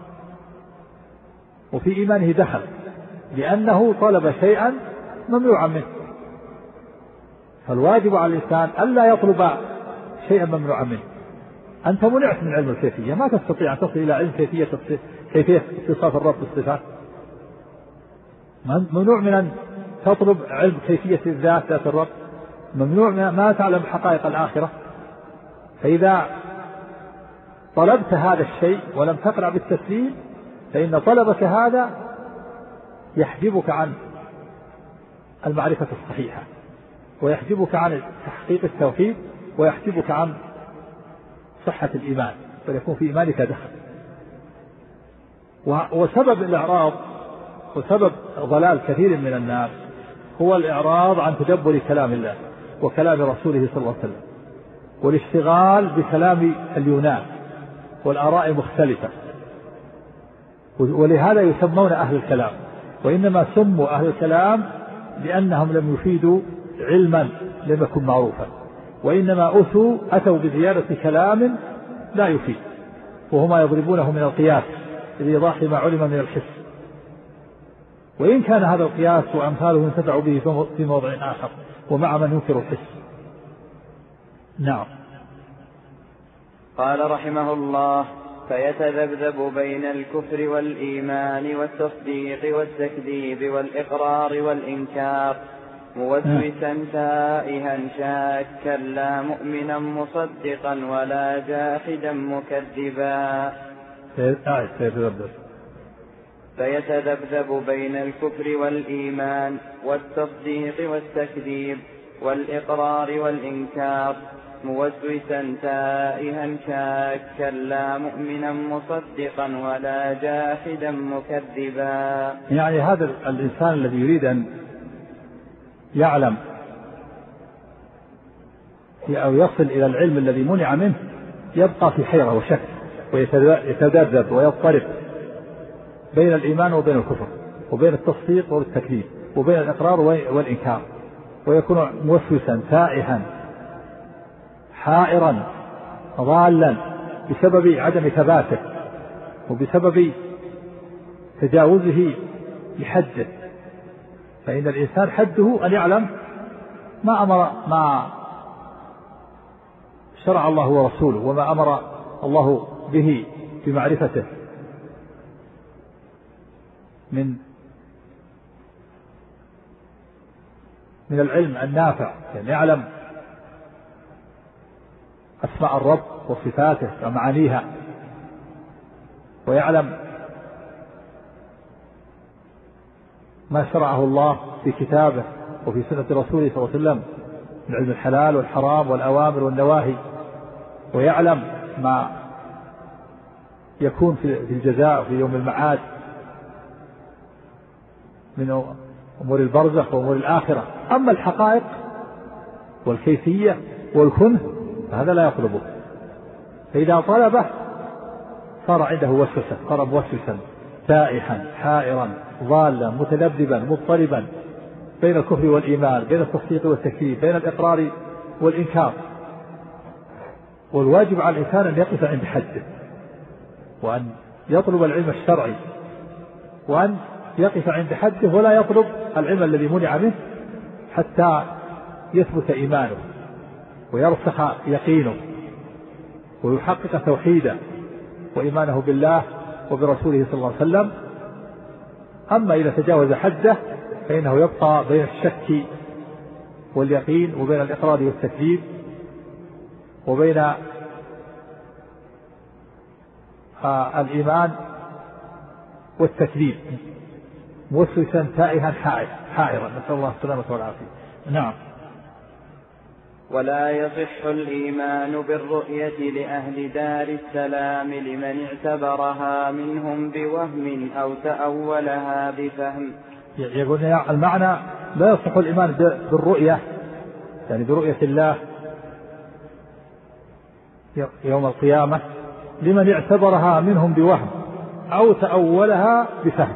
وفي إيمانه دخل لأنه طلب شيئا ممنوعا منه. فالواجب على الإنسان ألا يطلب شيئا ممنوعا منه. أنت منعت من علم الكيفية، ما تستطيع أن تصل إلى علم كيفية كيفية اتصاف الرب بالصفات، ممنوع من أن تطلب علم كيفية الذات ذات الرب، ممنوع من ما تعلم حقائق الآخرة. فإذا طلبت هذا الشيء ولم تقنع بالتسليم فإن طلبك هذا يحجبك عن المعرفة الصحيحة ويحجبك عن تحقيق التوحيد ويحجبك عن صحة الإيمان، فيكون في إيمانك دخل. وسبب الإعراض وسبب ضلال كثير من الناس هو الإعراض عن تدبر كلام الله وكلام رسوله صلى الله عليه وسلم، والاشتغال بكلام اليونان والآراء المختلفة، ولهذا يسمون أهل الكلام، وإنما سموا أهل الكلام لأنهم لم يفيدوا علما لم يكن معروفا، وإنما أتوا أتوا بزيادة كلام لا يفيد، وهما يضربونه من القياس لإيضاح ما علم من الحس. وإن كان هذا القياس وأمثاله ينتفع به في موضع آخر ومع من ينكر الحس. نعم. قال رحمه الله: فيتذبذب بين الكفر والإيمان والتصديق والتكذيب والإقرار والإنكار موسوسا تائها شاكا لا مؤمنا مصدقا ولا جاحدا مكذبا. فيتذبذب بين الكفر والإيمان والتصديق والتكذيب والإقرار والإنكار موسوسا تائها شاكا لا مؤمنا مصدقا ولا جاحدا مكذبا. يعني هذا الإنسان الذي يريد أن يعلم أو يصل إلى العلم الذي منع منه يبقى في حيرة وشك ويتذبذب ويضطرب بين الإيمان وبين الكفر وبين التصديق والتكذيب وبين الإقرار والإنكار، ويكون موسوسا تائها حائرا ضالا بسبب عدم ثباته وبسبب تجاوزه لحده. فإن الإنسان حده أن يعلم ما أمر ما شرع الله ورسوله وما أمر الله به في معرفته من من العلم النافع، يعني يعلم أسماء الرب وصفاته ومعانيها، ويعلم ما شرعه الله في كتابه وفي سنة رسوله صلى الله عليه وسلم من علم الحلال والحرام والأوامر والنواهي، ويعلم ما يكون في الجزاء في يوم المعاد من أمور البرزخ وأمور الآخرة. أما الحقائق والكيفية والكنه فهذا لا يطلبه، فإذا طلبه صار عنده وسوسة، صار موسوسا تائها حائرا ضالا متذبذبا مضطربا بين الكفر والإيمان، بين التصديق والتكذيب، بين الإقرار والإنكار. والواجب على الإنسان أن يقف عند حده وأن يطلب العلم الشرعي وأن يقف عند حده ولا يطلب العلم الذي منع منه حتى يثبت إيمانه ويرسخ يقينه ويحقق توحيده وإيمانه بالله وبرسوله صلى الله عليه وسلم. أما إذا تجاوز حده فإنه يبقى بين الشك واليقين وبين الإقرار والتكذيب وبين آه الإيمان والتكذيب موسوسا تائها حائرا، نسأل الله السلامة والعافية. نعم. ولا يصح الإيمان بالرؤية لأهل دار السلام لمن اعتبرها منهم بوهم أو تأولها بفهم. يقول المعنى لا يصح الإيمان بالرؤية، يعني برؤية الله يوم القيامة لمن اعتبرها منهم بوهم أو تأولها بفهم.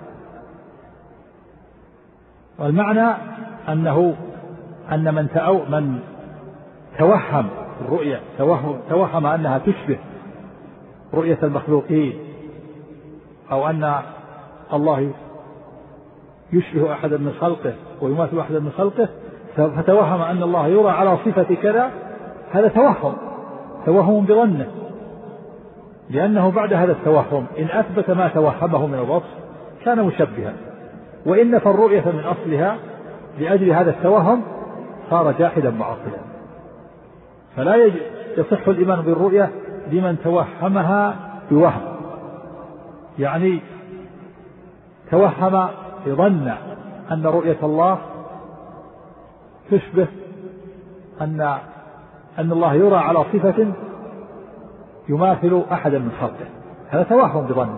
والمعنى أنه أن من تأو من توهم الرؤية توهم, توهم أنها تشبه رؤية المخلوقين أو أن الله يشبه أحدا من خلقه ويماثل أحدا من خلقه، فتوهم أن الله يرى على صفة كذا، هذا توهم توهم بظنه، لأنه بعد هذا التوهم إن أثبت ما توهمه من الوصف كان مشبها، وإن نفى الرؤية من أصلها لأجل هذا التوهم صار جاحدا معطلا. فلا يصح الإيمان بالرؤية لمن توهمها بوهم، يعني توهم ظن أن رؤية الله تشبه أن أن الله يرى على صفة يماثل أحدا من خلقه، هذا توهم بظنه.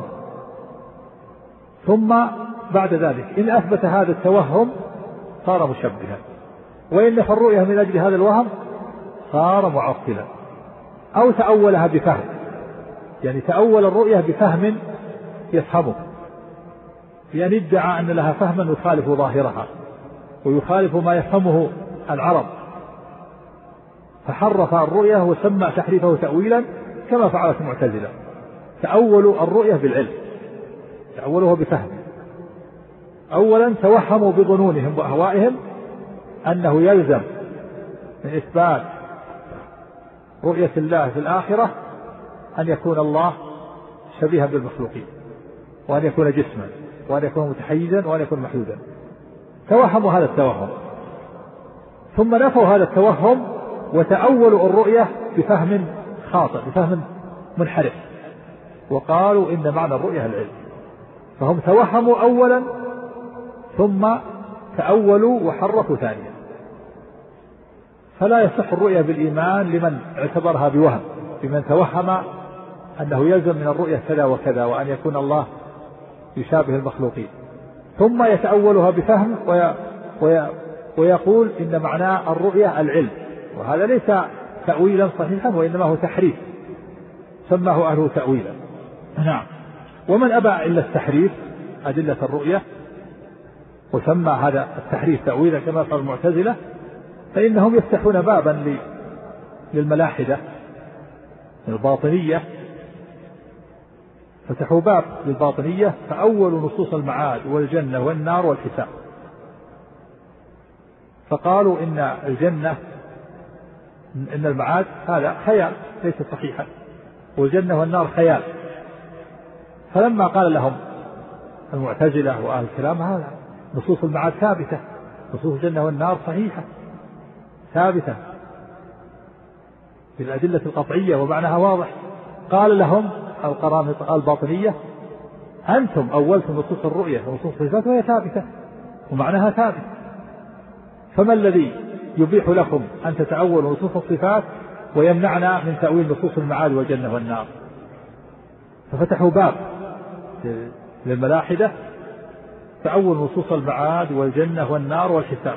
ثم بعد ذلك إن أثبت هذا التوهم صار مشبها، وإن نفى الرؤية من أجل هذا الوهم صار معطلا. أو تأولها بفهم، يعني تأول الرؤية بفهم يفهمه، يعني ادعى أن لها فهما يخالف ظاهرها ويخالف ما يفهمه العرب، فحرف الرؤية وسمى تحريفه تأويلا كما فعلت المعتزلة، تأولوا الرؤية بالعلم، تأولوها بفهم. أولا توهموا بظنونهم وأهوائهم أنه يلزم من إثبات رؤية الله في الآخرة أن يكون الله شبيها بالمخلوقين، وأن يكون جسما، وأن يكون متحيزا، وأن يكون محدودا. توهموا هذا التوهم، ثم نفوا هذا التوهم وتأولوا الرؤية بفهم خاطئ، بفهم منحرف، وقالوا إن معنى الرؤية العلم. فهم توهموا أولا ثم تأولوا وحرفوا ثانيا. فلا يصح الرؤية بالإيمان لمن اعتبرها بوهم، لمن توهم أنه يلزم من الرؤية كذا وكذا، وأن يكون الله يشابه المخلوقين، ثم يتأولها بفهم وي... وي... ويقول إن معنى الرؤية العلم، وهذا ليس تأويلا صحيحا، وإنما هو تحريف سماه أهله تأويلا. نعم. ومن أبى إلا التحريف أدلة الرؤية وسمى هذا التحريف تأويلا كما قال المعتزلة، فإنهم يفتحون بابا للملاحدة الباطنية، فتحوا باب للباطنية فأولوا نصوص المعاد والجنة والنار والحساب، فقالوا إن الجنة إن المعاد هذا خيال ليس صحيحا، والجنة والنار خيال. فلما قال لهم المعتزلة وأهل الكلام هذا نصوص المعاد ثابتة، نصوص الجنة والنار صحيحة ثابتة بالأدلة القطعية ومعناها واضح، قال لهم القرامطة الباطنية أنتم أولتم نصوص الرؤية ونصوص الصفات وهي ثابتة ومعناها ثابت، فما الذي يبيح لكم أن تتأولوا نصوص الصفات ويمنعنا من تأويل نصوص المعاد والجنة والنار؟ ففتحوا باب للملاحدة تأول نصوص المعاد والجنة والنار والحساب،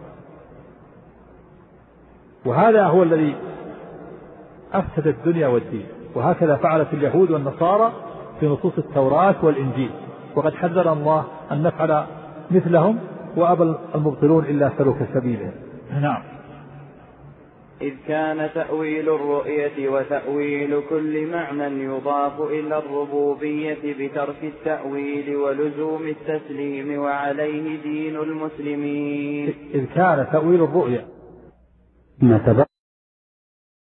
وهذا هو الذي أفسد الدنيا والدين. وهكذا فعلت اليهود والنصارى في نصوص التوراة والإنجيل، وقد حذر الله أن نفعل مثلهم وأبى المبطلون إلا سلوك سبيلهم. نعم. إذ كان تأويل الرؤية وتأويل كل معنى يضاف إلى الربوبية بترك التأويل ولزوم التسليم، وعليه دين المسلمين. إذ كان تأويل الرؤية